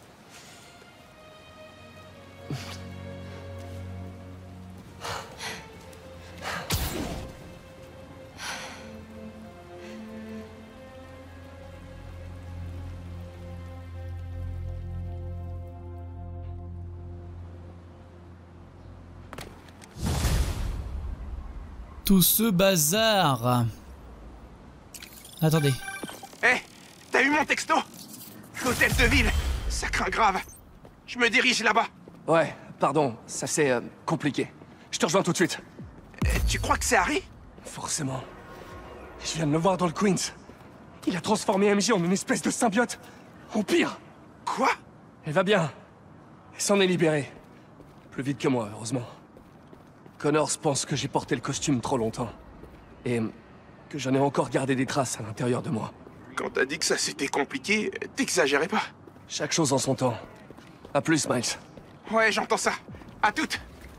Tout ce bazar. Attendez. Hé, hey, t'as eu mon texto? L'hôtel de ville, ça craint grave. Je me dirige là-bas. Ouais, pardon, ça c'est euh, compliqué. Je te rejoins tout de suite. Euh, tu crois que c'est Harry? Forcément. Je viens de le voir dans le Queens. Il a transformé M J en une espèce de symbiote. En pire. Quoi? Elle va bien. Elle s'en est libérée. Plus vite que moi, heureusement. Connors pense que j'ai porté le costume trop longtemps. Et que j'en ai encore gardé des traces à l'intérieur de moi. Quand t'as dit que ça c'était compliqué, t'exagérais pas. Chaque chose en son temps. À plus, Miles. Ouais, j'entends ça. À toutes.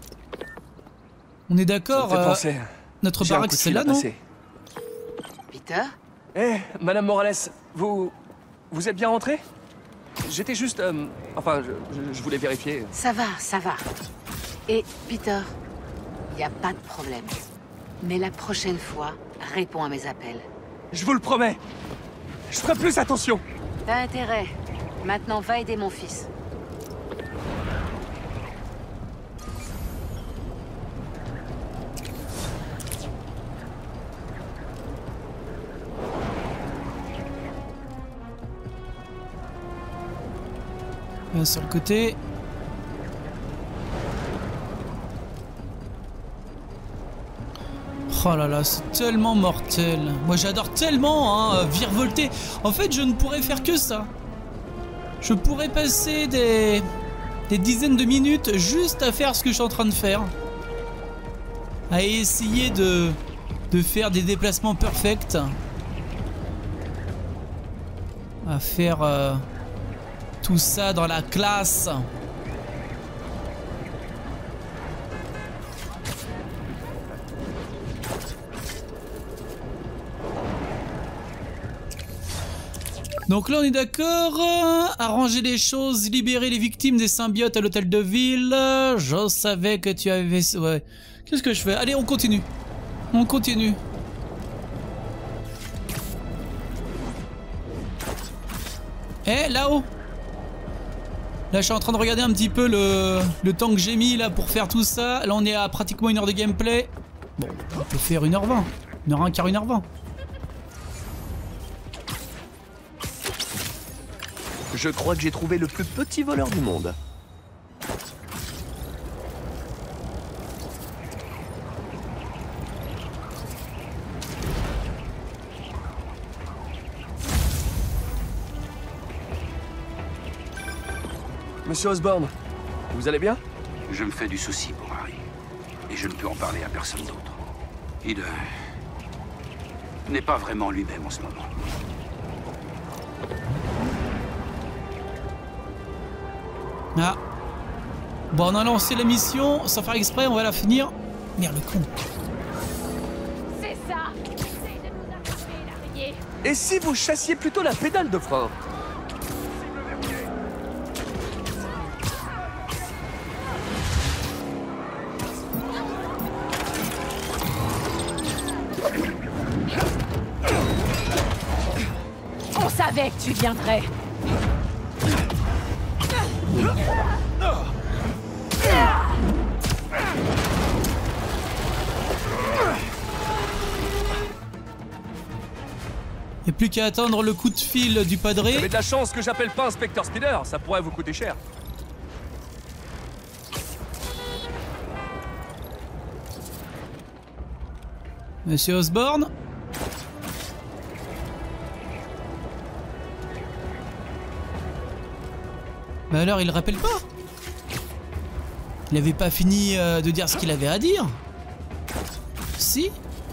On est d'accord, Ça me fait euh, penser. notre J'ai un baraque coup de c'est fil là, à non? passer. Peter? Eh, Madame Morales, vous... vous êtes bien rentrée? J'étais juste... euh, enfin, je, je- je voulais vérifier. Ça va, ça va. Et Peter, y a pas de problème. Mais la prochaine fois, réponds à mes appels. Je vous le promets. Je ferai plus attention. T'as intérêt. Maintenant, va aider mon fils. Bien sur le côté. Oh là là, c'est tellement mortel. Moi j'adore tellement hein, virevolter. En fait, je ne pourrais faire que ça. Je pourrais passer des, des dizaines de minutes juste à faire ce que je suis en train de faire. À essayer de, de faire des déplacements perfects. À faire euh, tout ça dans la classe. Donc là on est d'accord, euh, arranger les choses, libérer les victimes des symbiotes à l'hôtel de ville. Je savais que tu avais... Ouais. Qu'est-ce que je fais? Allez, on continue. On continue. Eh, là-haut. Là je suis en train de regarder un petit peu le, le temps que j'ai mis là pour faire tout ça. Là on est à pratiquement une heure de gameplay. Bon, on peut faire une heure vingt. Une heure un quart, une heure vingt. Je crois que j'ai trouvé le plus petit voleur du monde. Monsieur Osborn, vous allez bien? Je me fais du souci pour Harry. Et je ne peux en parler à personne d'autre. Il euh, n'est pas vraiment lui-même en ce moment. Ah. Bon, on a lancé la mission, sans faire exprès, on va la finir. Merde, le con. C'est ça. Essaye de nous attraper, l'araignée. Et si vous chassiez plutôt la pédale de frein? On savait que tu viendrais. Il n'y a plus qu'à attendre le coup de fil du Vous padré. avez de la chance que j'appelle pas Inspecteur Spider, ça pourrait vous coûter cher. Monsieur Osborn. Bah alors, il rappelle pas. Il avait pas fini euh, de dire ce qu'il avait à dire. Si.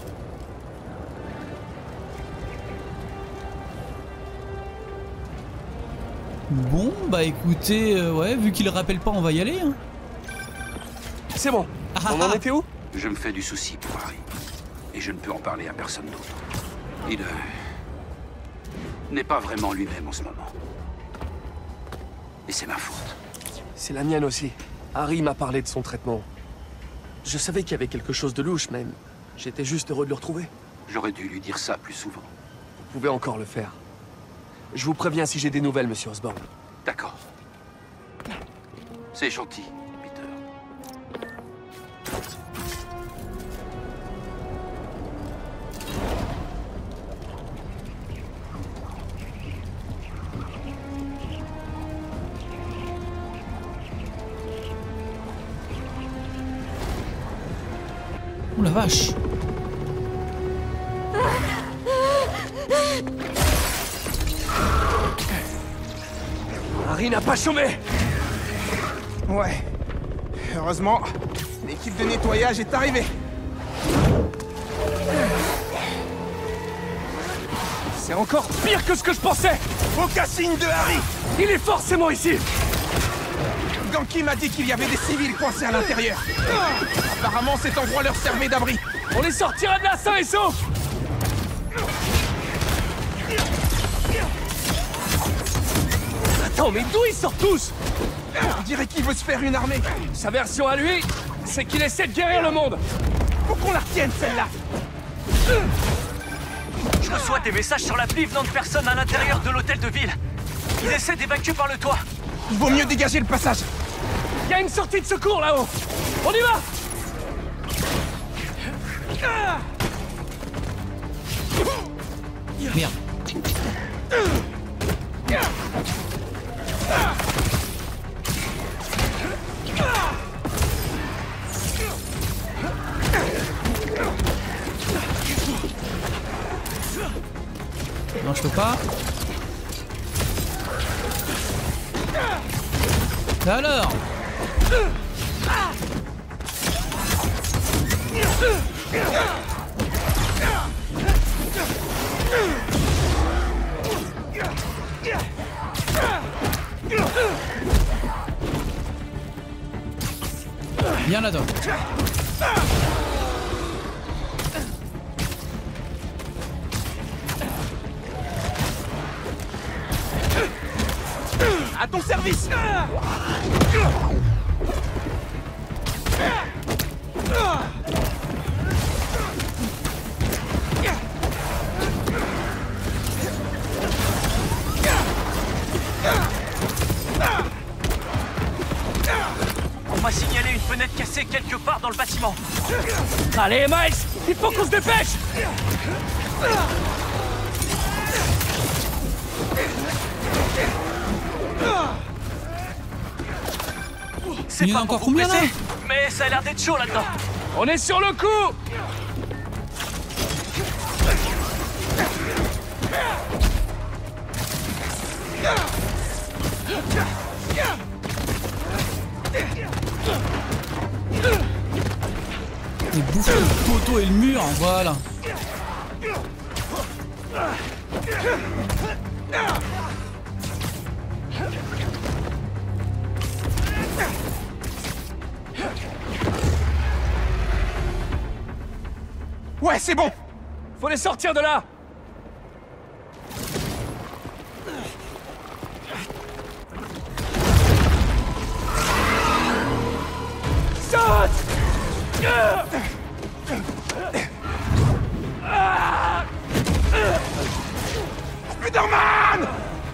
Bon, bah écoutez, euh, ouais, vu qu'il rappelle pas, on va y aller. Hein. C'est bon. Ah, On en ah. était où? Je me fais du souci pour Harry. Et je ne peux en parler à personne d'autre. Il euh, n'est pas vraiment lui-même en ce moment. Et c'est ma faute. C'est la mienne aussi. Harry m'a parlé de son traitement. Je savais qu'il y avait quelque chose de louche, même. J'étais juste heureux de le retrouver. J'aurais dû lui dire ça plus souvent. Vous pouvez encore le faire. Je vous préviens si j'ai des nouvelles, monsieur Osborn. D'accord. C'est gentil, Peter. Oh la vache. Harry n'a pas chômé. Ouais. Heureusement, l'équipe de nettoyage est arrivée. C'est encore pire que ce que je pensais. Aucun signe de Harry. Il est forcément ici. Ganki m'a dit qu'il y avait des civils coincés à l'intérieur. Apparemment, cet endroit leur servait d'abri. On les sortira de là sains et saufs. Attends, mais d'où ils sortent tous? On dirait qu'il veut se faire une armée. Sa version à lui, c'est qu'il essaie de guérir le monde. Faut qu'on la retienne, celle-là. Je reçois des messages sur l'appli venant de personnes à l'intérieur de l'hôtel de ville. Ils essaient d'évacuer par le toit. Il vaut mieux dégager le passage. Il y a une sortie de secours là-haut. On y va. Merde. Non, je peux pas. Alors viens là-dedans. À ton service. On m'a signalé une fenêtre cassée quelque part dans le bâtiment. Allez, Miles, il faut qu'on se dépêche. C'est Il y en a pas encore pour vous combien, là? presser, mais ça a l'air d'être chaud là-dedans. On est sur le coup. Il bouffe le poteau et le mur, voilà. Ouais, c'est bon. Faut les sortir de là. Saute. Spider-Man!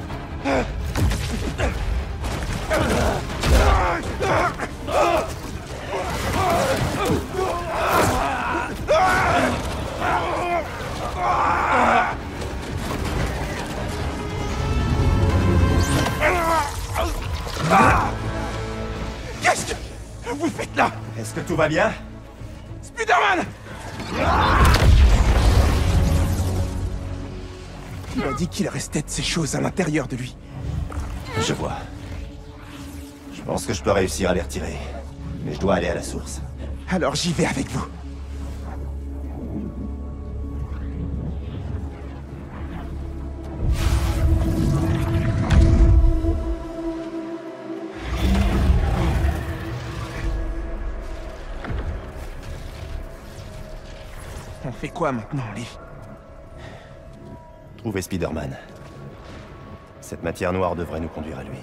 Qu'est-ce que vous faites là? Est-ce que tout va bien? Spider-Man! Il m'a dit qu'il restait de ces choses à l'intérieur de lui. Je vois. Je pense que je peux réussir à les retirer. Mais je dois aller à la source. Alors j'y vais avec vous. On fait quoi maintenant, Lee? Trouver Spider-Man. Cette matière noire devrait nous conduire à lui.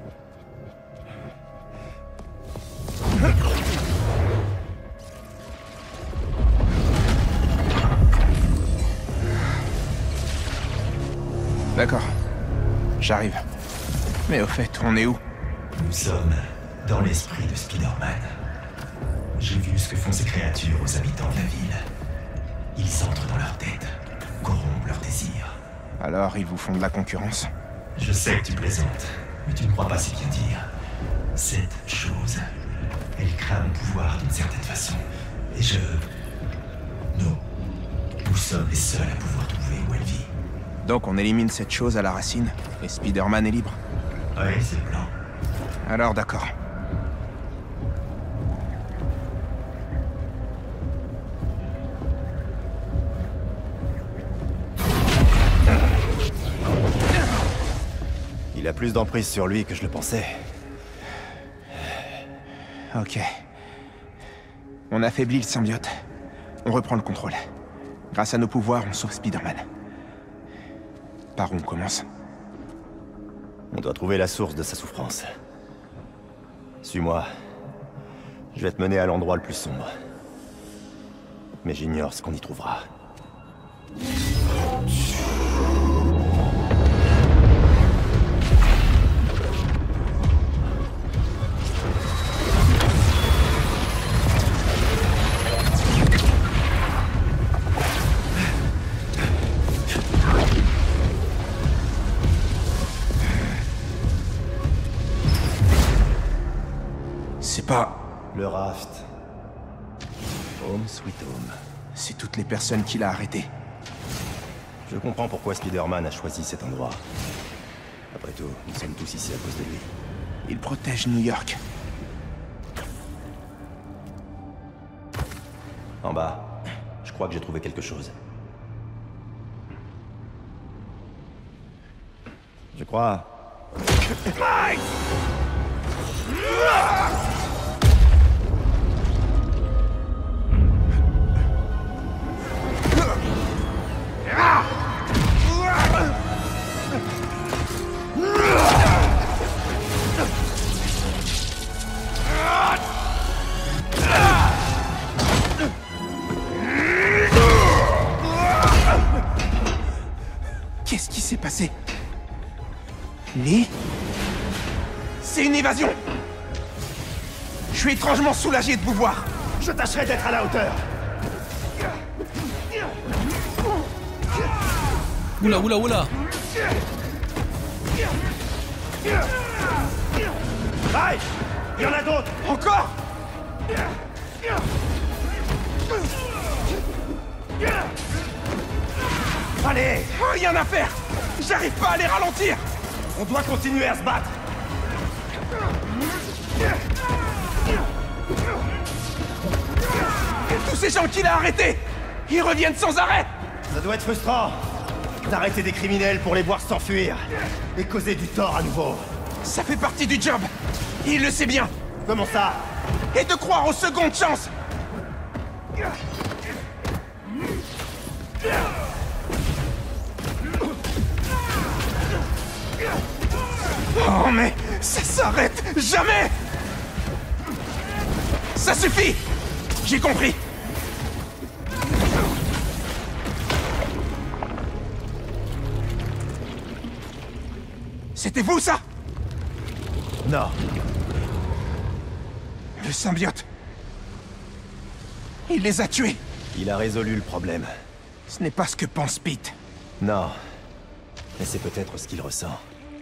D'accord. J'arrive. Mais au fait, on est où? Nous sommes dans l'esprit de Spider-Man. J'ai vu ce que font ces créatures aux habitants de la ville. Ils entrent dans leur tête, corrompent leurs désirs. Alors, ils vous font de la concurrence? Je sais que tu plaisantes, mais tu ne crois pas si bien dire. Cette chose, elle craint mon pouvoir d'une certaine façon. Et je... Nous, nous sommes les seuls à pouvoir trouver où elle vit. Donc on élimine cette chose à la racine, et Spider-Man est libre? Oui, c'est le plan. Alors d'accord. a plus d'emprise sur lui que je le pensais. Ok. On affaiblit le symbiote. On reprend le contrôle. Grâce à nos pouvoirs, on sauve Spider-Man. Par où on commence? On doit trouver la source de sa souffrance. Suis-moi. Je vais te mener à l'endroit le plus sombre. Mais j'ignore ce qu'on y trouvera. C'est pas... Le raft. Home sweet home. C'est toutes les personnes qu'il a arrêtées. Je comprends pourquoi Spider-Man a choisi cet endroit. Après tout, nous sommes tous ici à cause de lui. Il protège New York. En bas, je crois que j'ai trouvé quelque chose. Je crois... Qu'est-ce qui s'est passé? Lee? C'est une évasion! Je suis étrangement soulagé de vous voir. Je tâcherai d'être à la hauteur. Oula, oula, oula. Aïe! Il y en a d'autres! Encore? Allez! Rien à faire! J'arrive pas à les ralentir! On doit continuer à se battre! Tous ces gens qu'il a arrêtés! Ils reviennent sans arrêt! Ça doit être frustrant d'arrêter des criminels pour les voir s'enfuir et causer du tort à nouveau. Ça fait partie du job! Il le sait bien! Comment ça? Et de croire aux secondes chances! Oh mais ça s'arrête jamais! Ça suffit! J'ai compris! C'était vous ça? Non. Le symbiote. Il les a tués. Il a résolu le problème. Ce n'est pas ce que pense Pete. Non. Mais c'est peut-être ce qu'il ressent.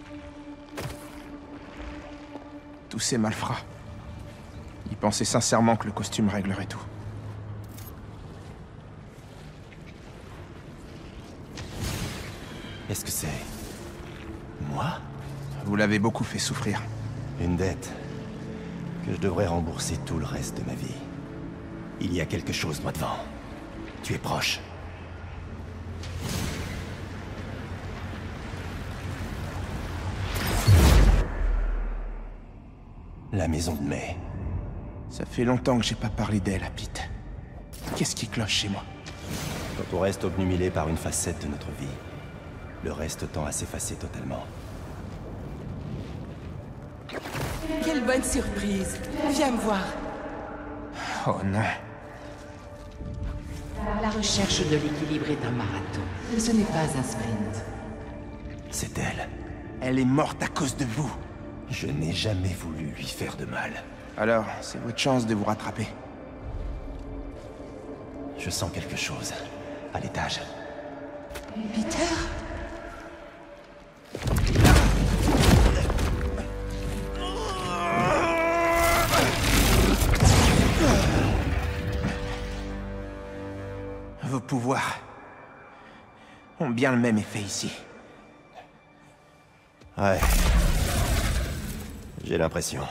Tous ces malfrats. Ils pensaient sincèrement que le costume réglerait tout. Est-ce que c'est... moi? Vous l'avez beaucoup fait souffrir. Une dette que je devrais rembourser tout le reste de ma vie. Il y a quelque chose moi devant. Tu es proche. La maison de mai. Ça fait longtemps que j'ai pas parlé d'elle à Pete. Qu'est-ce qui cloche chez moi? Quand on reste obnubilé par une facette de notre vie, le reste tend à s'effacer totalement. Quelle bonne surprise. Viens me voir. Oh non. La recherche de l'équilibre est un marathon. Ce n'est pas un sprint. C'est elle. Elle est morte à cause de vous. Je n'ai jamais voulu lui faire de mal. Alors, c'est votre chance de vous rattraper. Je sens quelque chose. À l'étage. Peter? Vos pouvoirs ont bien le même effet ici. Ouais. J'ai l'impression.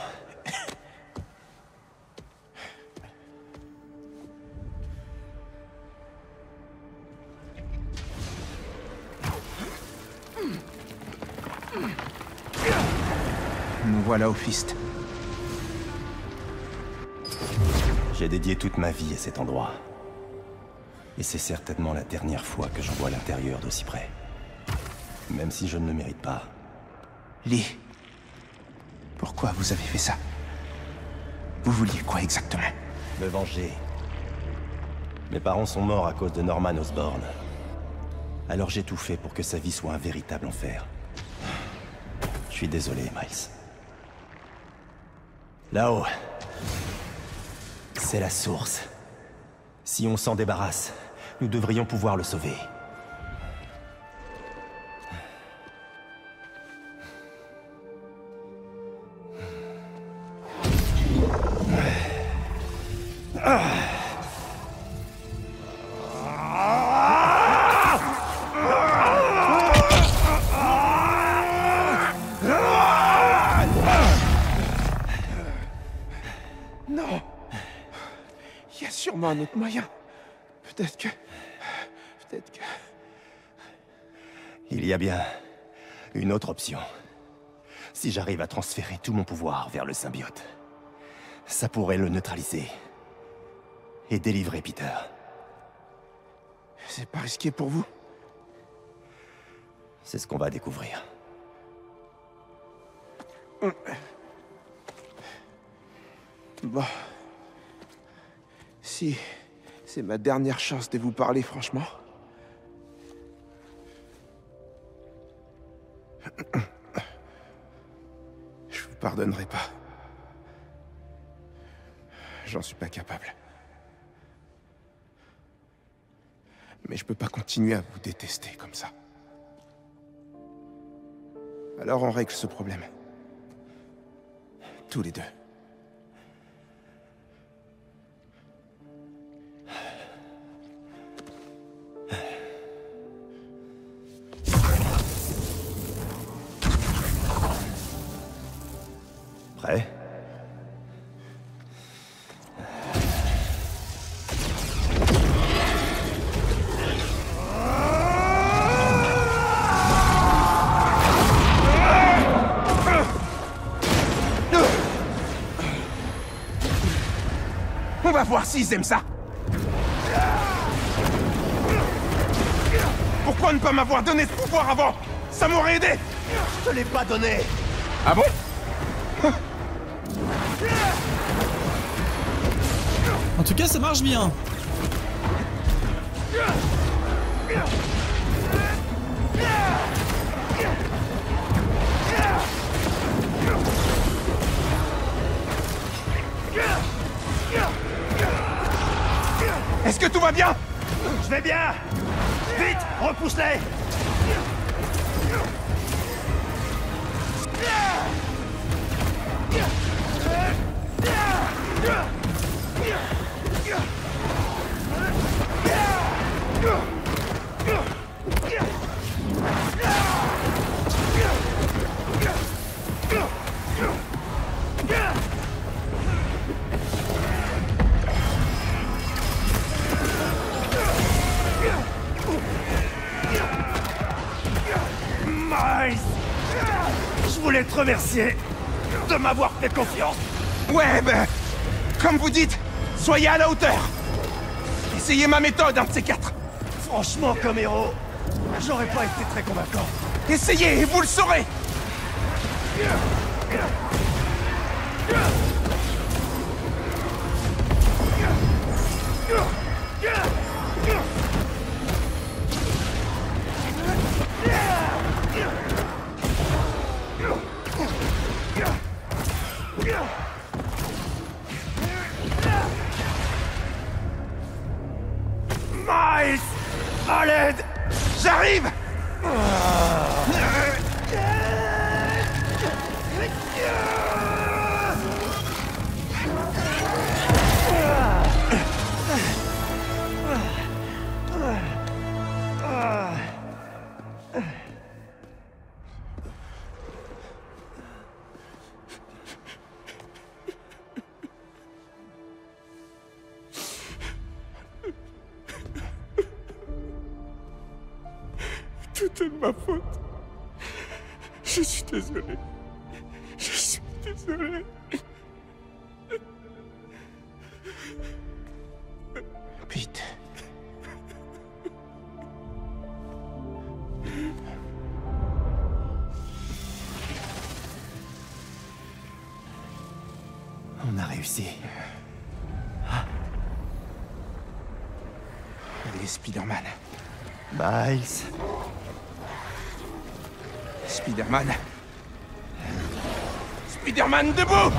me voilà au Fist. J'ai dédié toute ma vie à cet endroit. Et c'est certainement la dernière fois que j'en vois l'intérieur d'aussi près. Même si je ne le mérite pas. Lee, pourquoi vous avez fait ça? Vous vouliez quoi exactement? Me venger. Mes parents sont morts à cause de Norman Osborn. Alors j'ai tout fait pour que sa vie soit un véritable enfer. Je suis désolé, Miles. Là-haut, c'est la source. Si on s'en débarrasse, nous devrions pouvoir le sauver. Non! Il y a sûrement un autre moyen. Peut-être que... Peut-être que... Il y a bien une autre option. Si j'arrive à transférer tout mon pouvoir vers le symbiote, ça pourrait le neutraliser. Et délivrer Peter. C'est pas risqué pour vous? C'est ce qu'on va découvrir. Bon. Si c'est ma dernière chance de vous parler, franchement. Je vous pardonnerai pas. J'en suis pas capable. Mais je peux pas continuer à vous détester comme ça. Alors on règle ce problème. Tous les deux. Prêt? On va voir s'ils aiment ça. Pourquoi ne pas m'avoir donné ce pouvoir avant? Ça m'aurait aidé. Je te l'ai pas donné. Ah bon? En tout cas, ça marche bien. Est-ce que tout va bien? Je vais bien. Vite, repousse-les. Miles, je voulais te remercier de m'avoir fait confiance. Ouais, ben... Comme vous dites, soyez à la hauteur. Essayez ma méthode, un de ces quatre. Franchement, comme héros, j'aurais pas été très convaincant. Essayez et vous le saurez. Miles, à l'aide. J'arrive. Tout est de ma faute. Je suis désolé. Je suis Désolé. Pete. On a réussi. Les Spider-Man. Miles. Spider-Man. Spider-Man debout!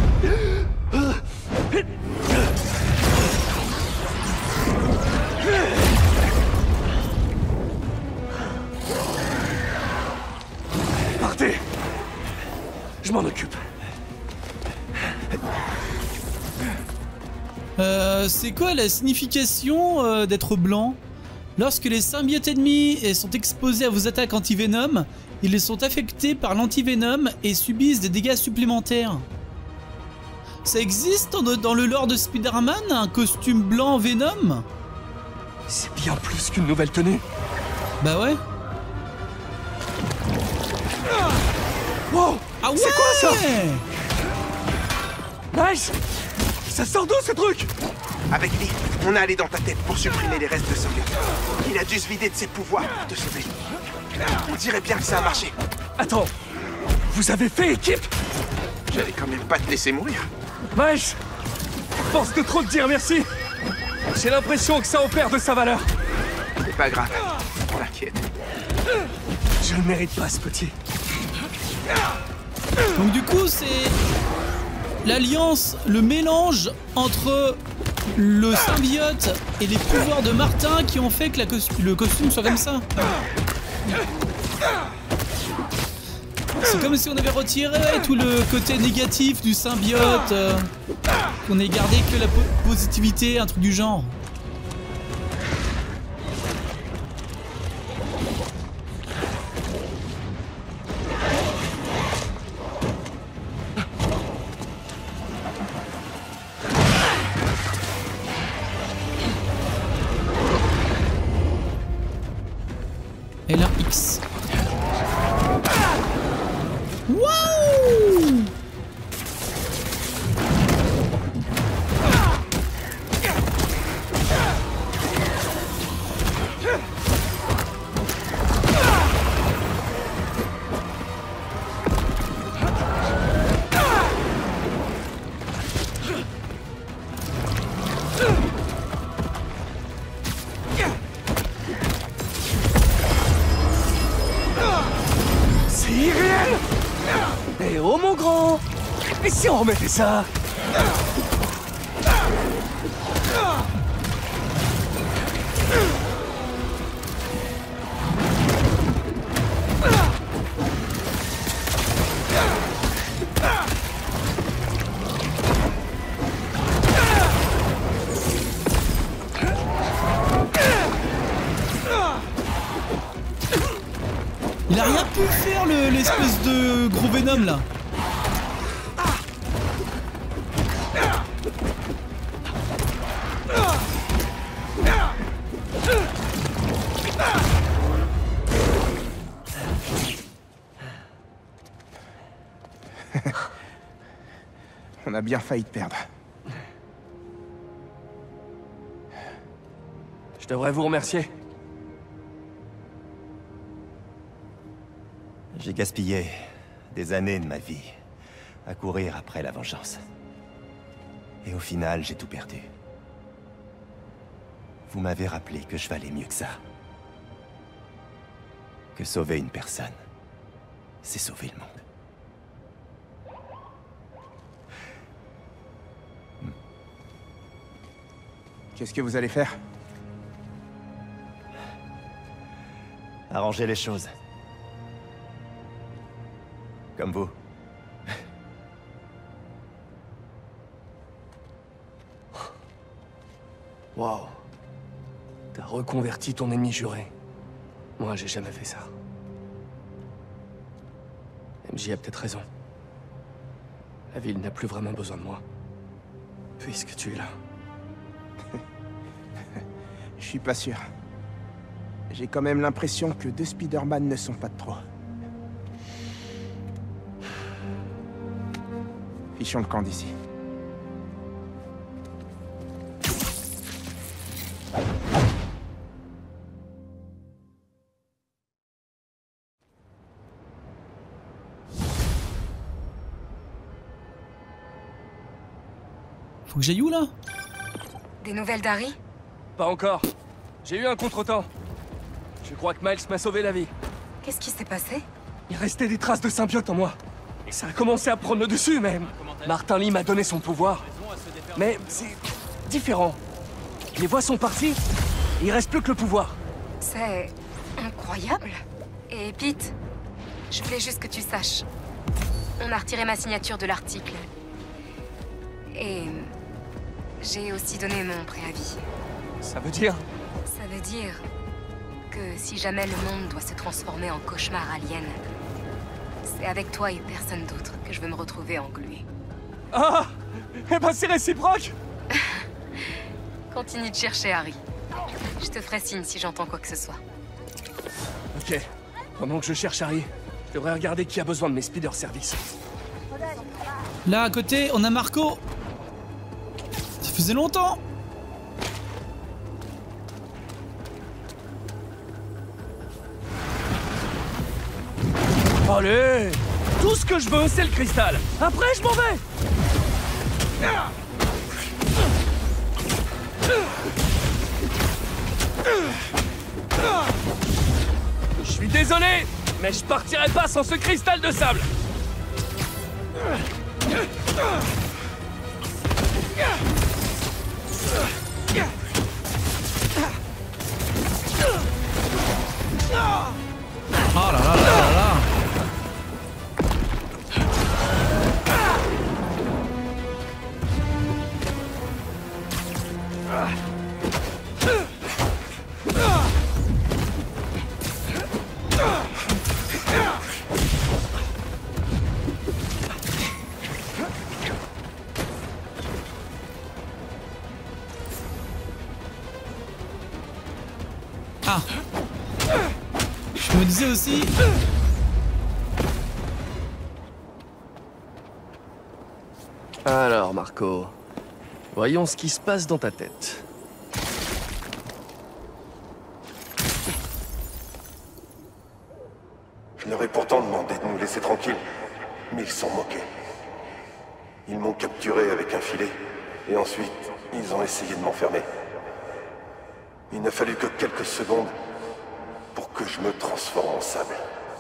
Partez! Je m'en occupe. Euh, c'est quoi la signification euh, d'être blanc? Lorsque les symbiotes ennemis sont exposés à vos attaques anti-venom, ils sont affectés par l'anti-venom et subissent des dégâts supplémentaires. Ça existe dans, dans le lore de Spider-Man, un costume blanc Venom? C'est bien plus qu'une nouvelle tenue. Bah ouais. Wow! Ah ouais! C'est quoi ça? Nice! Ça sort d'où ce truc? Avec Lee, on a allé dans ta tête pour supprimer les restes de symbiote. Il a dû se vider de ses pouvoirs pour te sauver. On dirait bien que ça a marché. Attends, vous avez fait équipe? J'allais quand même pas te laisser mourir. Miles, force de trop te dire merci. J'ai l'impression que ça opère de sa valeur. C'est pas grave, t'inquiète. Je le mérite pas, ce petit. Donc du coup, c'est l'alliance, le mélange entre le symbiote et les pouvoirs de Martin qui ont fait que la cos le costume soit comme ça. C'est comme si on avait retiré tout le côté négatif du symbiote, euh, qu'on ait gardé que la po positivité, un truc du genre. L un X. Wouh! C'est irréel! Eh oh mon grand! Et si on remettait ça? Il a rien pu faire le- l'espèce de gros Venom là. On a bien failli te perdre. Je devrais vous remercier. J'ai gaspillé des années de ma vie à courir après la vengeance. Et au final, j'ai tout perdu. Vous m'avez rappelé que je valais mieux que ça. Que sauver une personne, c'est sauver le monde. Qu'est-ce que vous allez faire? Arranger les choses. Comme vous. Waouh. T'as reconverti ton ennemi juré. Moi, j'ai jamais fait ça. M J a peut-être raison. La ville n'a plus vraiment besoin de moi. Puisque tu es là. Je suis pas sûr. J'ai quand même l'impression que deux Spider-Man ne sont pas de trop. Fichons le camp d'ici. Faut que j'aille où là? Des nouvelles d'Harry? Pas encore. J'ai eu un contretemps. Je crois que Miles m'a sauvé la vie. Qu'est-ce qui s'est passé? Il restait des traces de symbiote en moi. Et ça a commencé à prendre le dessus même. Martin Lee m'a donné son pouvoir. Mais c'est différent. Les voix sont parties, et il reste plus que le pouvoir. C'est incroyable. Et Pete, je voulais juste que tu saches. On a retiré ma signature de l'article. Et j'ai aussi donné mon préavis. Ça veut dire? Ça veut dire que si jamais le monde doit se transformer en cauchemar alien, c'est avec toi et personne d'autre que je veux me retrouver englué. Ah! Eh ben c'est réciproque! Continue de chercher, Harry. Je te ferai signe si j'entends quoi que ce soit. Ok. Pendant que je cherche Harry, je devrais regarder qui a besoin de mes speeder services. Là à côté, on a Marco. Ça faisait longtemps. Allez! Tout ce que je veux, c'est le cristal. Après, je m'en vais! Je suis désolé, mais je partirai pas sans ce cristal de sable. Oh là là là là là. Ah. Je me disais aussi. Alors, Marco, voyons ce qui se passe dans ta tête. Je leur ai pourtant demandé de nous laisser tranquilles, mais ils s'en moquaient. Ils m'ont capturé avec un filet, et ensuite, ils ont essayé de m'enfermer. Il n'a fallu que quelques secondes pour que je me transforme en sable.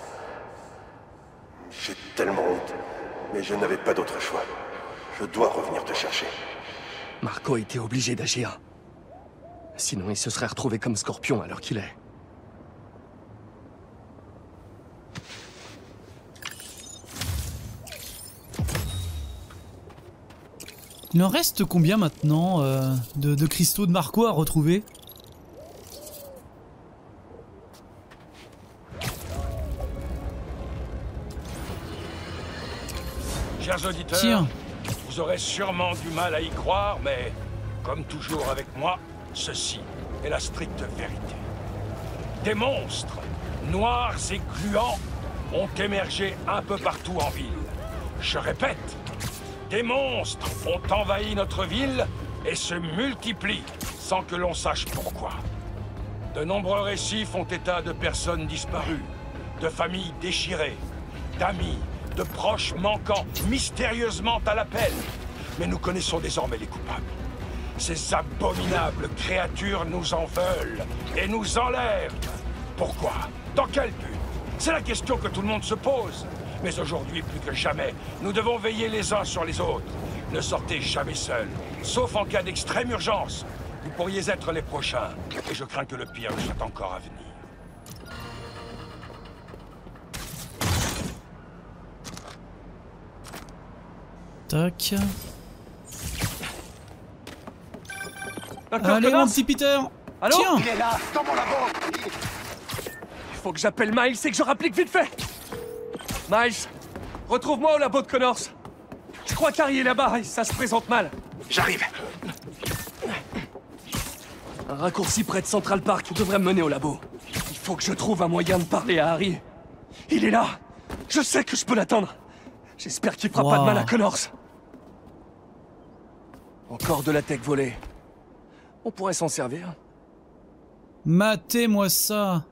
J'ai tellement honte, mais je n'avais pas d'autre choix. Je dois revenir te chercher. Marco était obligé d'agir. Sinon, il se serait retrouvé comme Scorpion à l'heure qu'il est. Il en reste combien maintenant euh, de, de cristaux de Marco à retrouver? Chers auditeurs, Tiens. vous aurez sûrement du mal à y croire, mais comme toujours avec moi, ceci est la stricte vérité. Des monstres, noirs et gluants, ont émergé un peu partout en ville. Je répète, des monstres ont envahi notre ville et se multiplient sans que l'on sache pourquoi. De nombreux récits font état de personnes disparues, de familles déchirées, d'amis, de proches manquant mystérieusement à l'appel. Mais nous connaissons désormais les coupables. Ces abominables créatures nous en veulent et nous enlèvent. Pourquoi? Dans quel but? C'est la question que tout le monde se pose. Mais aujourd'hui, plus que jamais, nous devons veiller les uns sur les autres. Ne sortez jamais seuls, sauf en cas d'extrême urgence. Vous pourriez être les prochains, et je crains que le pire soit encore à venir. Tac. D'accord, Allez, Connors. mon petit Peter. Allô? Tiens. Il est là, dans mon labo. Il faut que j'appelle Miles et que je rapplique vite fait. Miles, retrouve-moi au labo de Connors. Je crois qu'Harry est là-bas et ça se présente mal. J'arrive. Un raccourci près de Central Park devrait me mener au labo. Il faut que je trouve un moyen de parler à Harry. Il est là. Je sais que je peux l'attendre. J'espère qu'il fera Wow. pas de mal à Connors. Encore de la tech volée. On pourrait s'en servir. Matez-moi ça.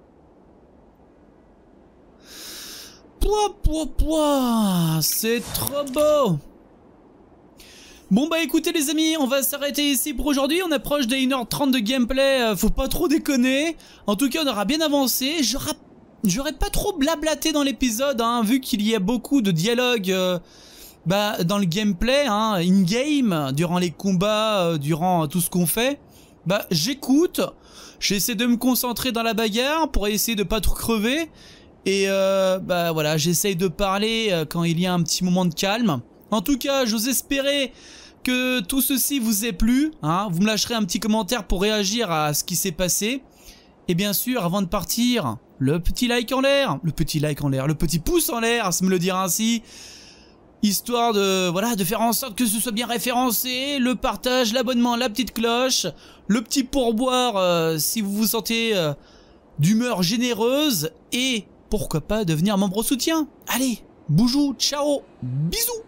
Pouah, pouah, pouah. C'est trop beau. Bon bah écoutez les amis, on va s'arrêter ici pour aujourd'hui. On approche des une heure trente de gameplay, euh, faut pas trop déconner. En tout cas on aura bien avancé. J'aurais pas trop blablaté dans l'épisode, hein, vu qu'il y a beaucoup de dialogues euh, bah, dans le gameplay, hein, in-game, durant les combats, euh, durant tout ce qu'on fait. Bah j'écoute, j'essaie de me concentrer dans la bagarre pour essayer de pas trop crever. Et euh, bah voilà, j'essaye de parler euh, quand il y a un petit moment de calme. En tout cas, j'ose espérer que tout ceci vous ait plu, hein. Vous me lâcherez un petit commentaire pour réagir à ce qui s'est passé. Et bien sûr, avant de partir, le petit like en l'air, le petit like en l'air, le petit pouce en l'air, ça me le dire ainsi. Histoire de, voilà, de faire en sorte que ce soit bien référencé, le partage, l'abonnement, la petite cloche, le petit pourboire euh, si vous vous sentez euh, d'humeur généreuse et pourquoi pas devenir membre au soutien. Allez, boujou, ciao, bisous.